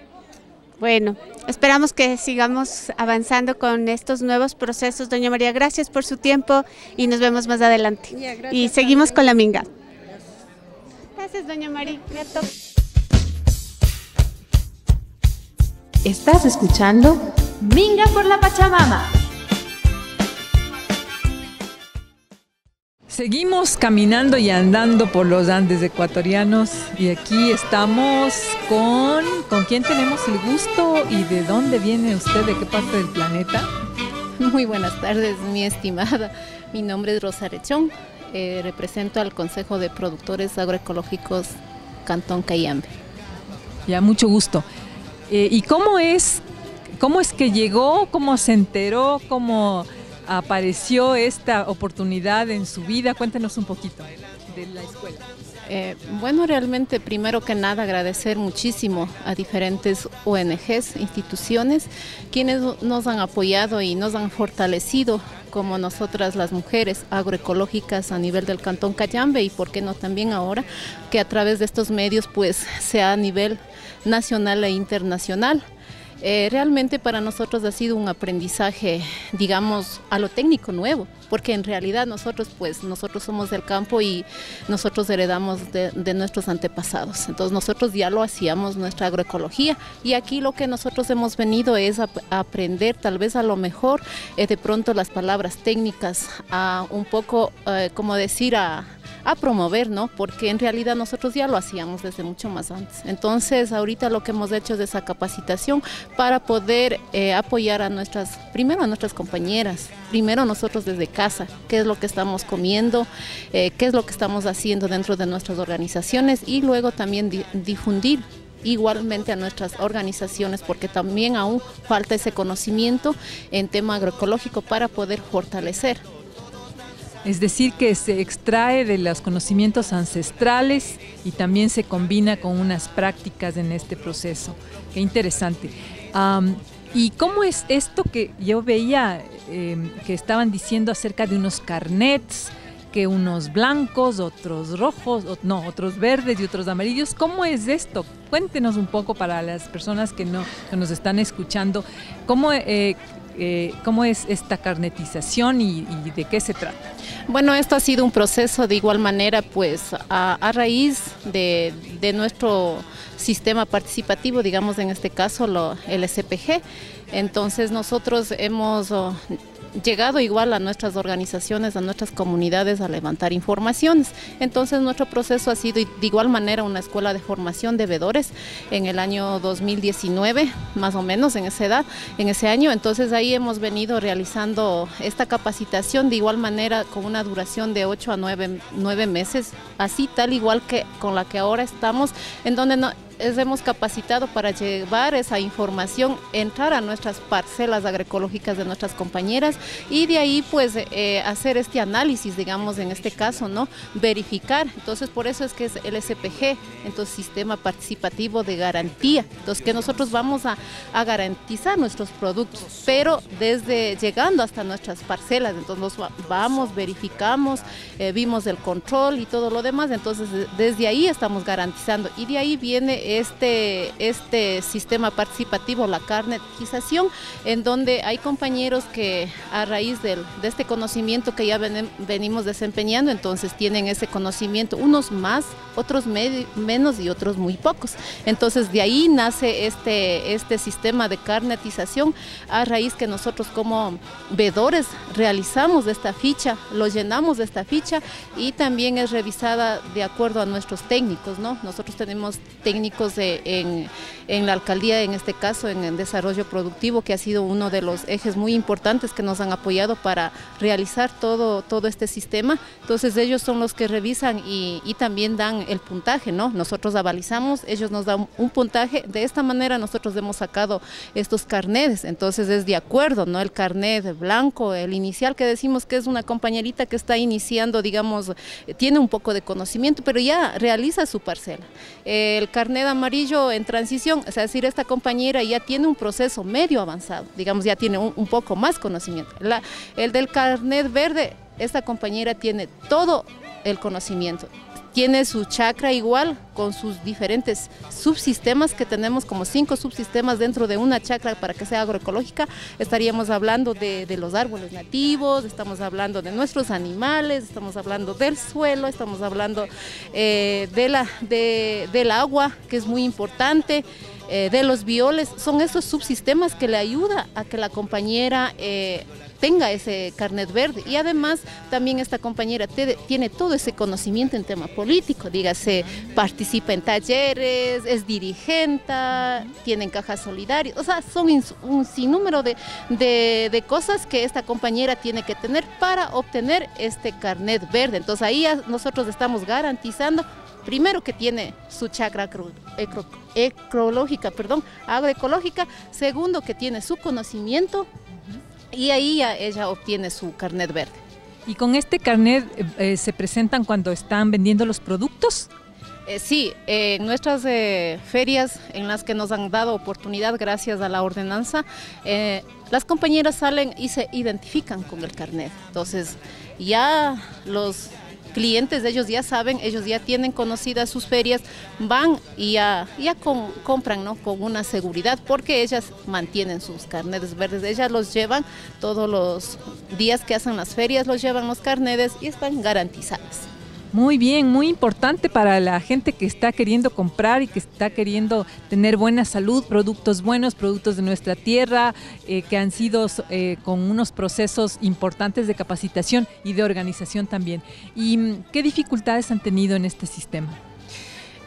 Bueno, esperamos que sigamos avanzando con estos nuevos procesos. Doña María, gracias por su tiempo y nos vemos más adelante. Yeah, y seguimos con la minga. Gracias, doña María. Estás escuchando Minga por la Pachamama. Seguimos caminando y andando por los Andes ecuatorianos y aquí estamos con... ¿Con quién tenemos el gusto y de dónde viene usted, de qué parte del planeta? Muy buenas tardes, mi estimada. Mi nombre es Rosa Rechón, eh, represento al Consejo de Productores Agroecológicos Cantón Cayambe. Ya, mucho gusto. Eh, ¿Y cómo es, cómo es que llegó, cómo se enteró, cómo apareció esta oportunidad en su vida? Cuéntenos un poquito de la escuela. Eh, bueno, realmente primero que nada agradecer muchísimo a diferentes O N Ges, instituciones, quienes nos han apoyado y nos han fortalecido como nosotras las mujeres agroecológicas a nivel del Cantón Cayambe y por qué no también ahora que a través de estos medios pues sea a nivel nacional e internacional. Eh, realmente para nosotros ha sido un aprendizaje, digamos, a lo técnico nuevo, porque en realidad nosotros pues nosotros somos del campo y nosotros heredamos de, de nuestros antepasados, entonces nosotros ya lo hacíamos nuestra agroecología y aquí lo que nosotros hemos venido es a, a aprender tal vez a lo mejor eh, de pronto las palabras técnicas, a un poco eh, como decir a a promover, ¿no? Porque en realidad nosotros ya lo hacíamos desde mucho más antes. Entonces, ahorita lo que hemos hecho es esa capacitación para poder eh, apoyar a nuestras, primero a nuestras compañeras, primero nosotros desde casa, qué es lo que estamos comiendo, eh, qué es lo que estamos haciendo dentro de nuestras organizaciones y luego también di- difundir igualmente a nuestras organizaciones porque también aún falta ese conocimiento en tema agroecológico para poder fortalecer Es decir, que se extrae de los conocimientos ancestrales y también se combina con unas prácticas en este proceso. Qué interesante. Um, ¿Y cómo es esto que yo veía eh, que estaban diciendo acerca de unos carnets, que unos blancos, otros rojos, o, no, otros verdes y otros amarillos? ¿Cómo es esto? Cuéntenos un poco para las personas que, no, que nos están escuchando, ¿cómo, eh, eh, cómo es esta carnetización y, y de qué se trata? Bueno, esto ha sido un proceso de igual manera, pues a, a raíz de, de nuestro sistema participativo, digamos en este caso lo, el S P G. Entonces nosotros hemos oh, llegado igual a nuestras organizaciones, a nuestras comunidades a levantar informaciones. Entonces nuestro proceso ha sido de igual manera una escuela de formación de veedores en el año dos mil diecinueve, más o menos en esa edad, en ese año. Entonces ahí hemos venido realizando esta capacitación de igual manera con una duración de ocho a nueve meses, así tal igual que con la que ahora estamos, en donde no hemos capacitado para llevar esa información, entrar a nuestras parcelas agroecológicas de nuestras compañeras y de ahí pues eh, hacer este análisis, digamos en este caso, ¿no? Verificar. Entonces por eso es que es el S P G, entonces Sistema Participativo de Garantía, entonces que nosotros vamos a, a garantizar nuestros productos, pero desde llegando hasta nuestras parcelas, entonces nos vamos, verificamos, eh, vimos el control y todo lo demás, entonces desde ahí estamos garantizando y de ahí viene Este, este sistema participativo, la carnetización, en donde hay compañeros que a raíz del, de este conocimiento que ya ven, venimos desempeñando, entonces tienen ese conocimiento, unos más, otros med, menos y otros muy pocos. Entonces de ahí nace este, este sistema de carnetización a raíz que nosotros como veedores realizamos esta ficha, lo llenamos de esta ficha y también es revisada de acuerdo a nuestros técnicos, ¿no? Nosotros tenemos técnicos De, en, en la alcaldía, en este caso en el desarrollo productivo, que ha sido uno de los ejes muy importantes que nos han apoyado para realizar todo, todo este sistema. Entonces ellos son los que revisan y, y también dan el puntaje, ¿no? Nosotros avalizamos, ellos nos dan un puntaje, de esta manera nosotros hemos sacado estos carnets, entonces es de acuerdo, ¿no? El carnet blanco, el inicial, que decimos que es una compañerita que está iniciando, digamos, tiene un poco de conocimiento, pero ya realiza su parcela. El carnet amarillo en transición, es decir, esta compañera ya tiene un proceso medio avanzado, digamos, ya tiene un, un poco más conocimiento. La, el del carnet verde, esta compañera tiene todo el conocimiento, tiene su chacra igual con sus diferentes subsistemas que tenemos, como cinco subsistemas dentro de una chacra para que sea agroecológica. Estaríamos hablando de, de los árboles nativos, estamos hablando de nuestros animales, estamos hablando del suelo, estamos hablando eh, de la, de, del agua, que es muy importante, eh, de los bioles. Son esos subsistemas que le ayuda a que la compañera eh, tenga ese carnet verde y además también esta compañera te, tiene todo ese conocimiento en tema político, dígase, participa en talleres, es dirigente, tiene cajas solidarias, o sea, son un sinnúmero de, de, de cosas que esta compañera tiene que tener para obtener este carnet verde. Entonces ahí nosotros estamos garantizando, primero, que tiene su chacra ecológica, perdón, agroecológica, segundo, que tiene su conocimiento, y ahí ya ella obtiene su carnet verde. ¿Y con este carnet eh, se presentan cuando están vendiendo los productos? Eh, sí, eh, en nuestras eh, ferias en las que nos han dado oportunidad gracias a la ordenanza, eh, las compañeras salen y se identifican con el carnet. Entonces ya los clientes de ellos ya saben, ellos ya tienen conocidas sus ferias, van y ya, ya con, compran, ¿no? Con una seguridad, porque ellas mantienen sus carnetes verdes, ellas los llevan todos los días que hacen las ferias, los llevan los carnetes y están garantizadas. Muy bien, muy importante para la gente que está queriendo comprar y que está queriendo tener buena salud, productos buenos, productos de nuestra tierra, eh, que han sido eh, con unos procesos importantes de capacitación y de organización también. ¿Y qué dificultades han tenido en este sistema?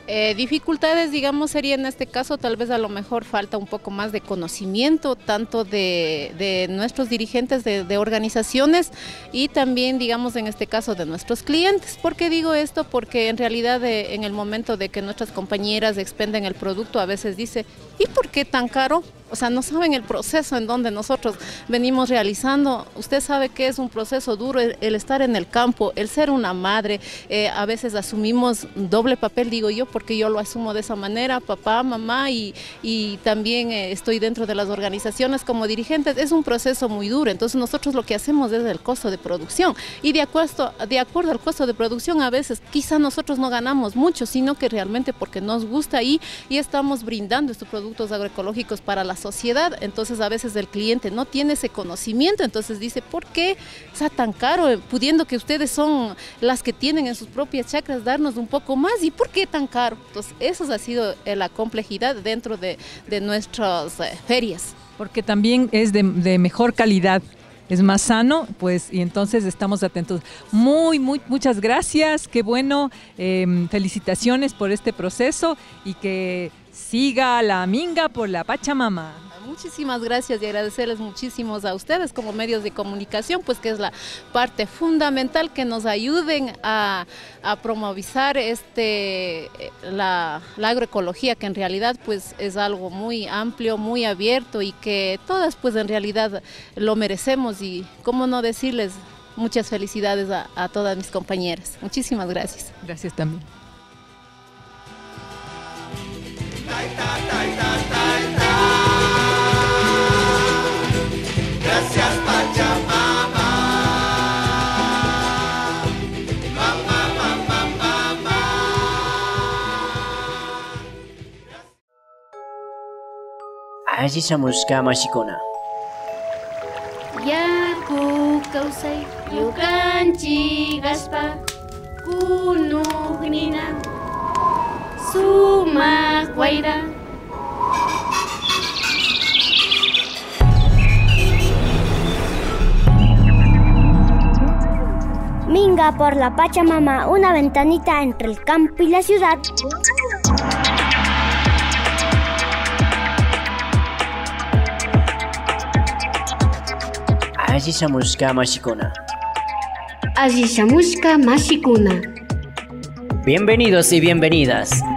Eh, dificultades, digamos, sería en este caso tal vez a lo mejor falta un poco más de conocimiento, tanto de, de nuestros dirigentes de, de organizaciones y también, digamos, en este caso de nuestros clientes. ¿Por qué digo esto? Porque en realidad eh, en el momento de que nuestras compañeras expenden el producto a veces dice, ¿y por qué tan caro? O sea, no saben el proceso en donde nosotros venimos realizando. Usted sabe que es un proceso duro el, el estar en el campo, el ser una madre. Eh, a veces asumimos doble papel, digo yo, porque yo lo asumo de esa manera, papá, mamá, y, y también eh, estoy dentro de las organizaciones como dirigentes. Es un proceso muy duro, entonces nosotros lo que hacemos es el costo de producción. Y de acuerdo, de acuerdo al costo de producción, a veces quizá nosotros no ganamos mucho, sino que realmente porque nos gusta y, y estamos brindando estos productos agroecológicos para la sociedad. Entonces a veces el cliente no tiene ese conocimiento, entonces dice, ¿por qué está tan caro? Pudiendo que ustedes son las que tienen en sus propias chacras darnos un poco más, ¿y por qué tan caro? Entonces eso ha sido eh, la complejidad dentro de, de nuestras eh, ferias. Porque también es de, de mejor calidad. Es más sano, pues, y entonces estamos atentos. Muy, muy, muchas gracias, qué bueno, eh, felicitaciones por este proceso y que siga la minga por la Pachamama. Muchísimas gracias y agradecerles muchísimos a ustedes como medios de comunicación, pues que es la parte fundamental que nos ayuden a, a promover este, la, la agroecología, que en realidad pues es algo muy amplio, muy abierto y que todas pues en realidad lo merecemos y cómo no decirles muchas felicidades a, a todas mis compañeras. Muchísimas gracias. Gracias también. Gracias Pachamama, mamá, mamá, mamá. Allí Samuska Mashikuna. Yaku kausay yukanchi gaspa kunugnina sumak wayra. Minga por la Pachamama, una ventanita entre el campo y la ciudad. Allí Samuska Mashikuna. Allí Samuska Mashikuna. Bienvenidos y bienvenidas.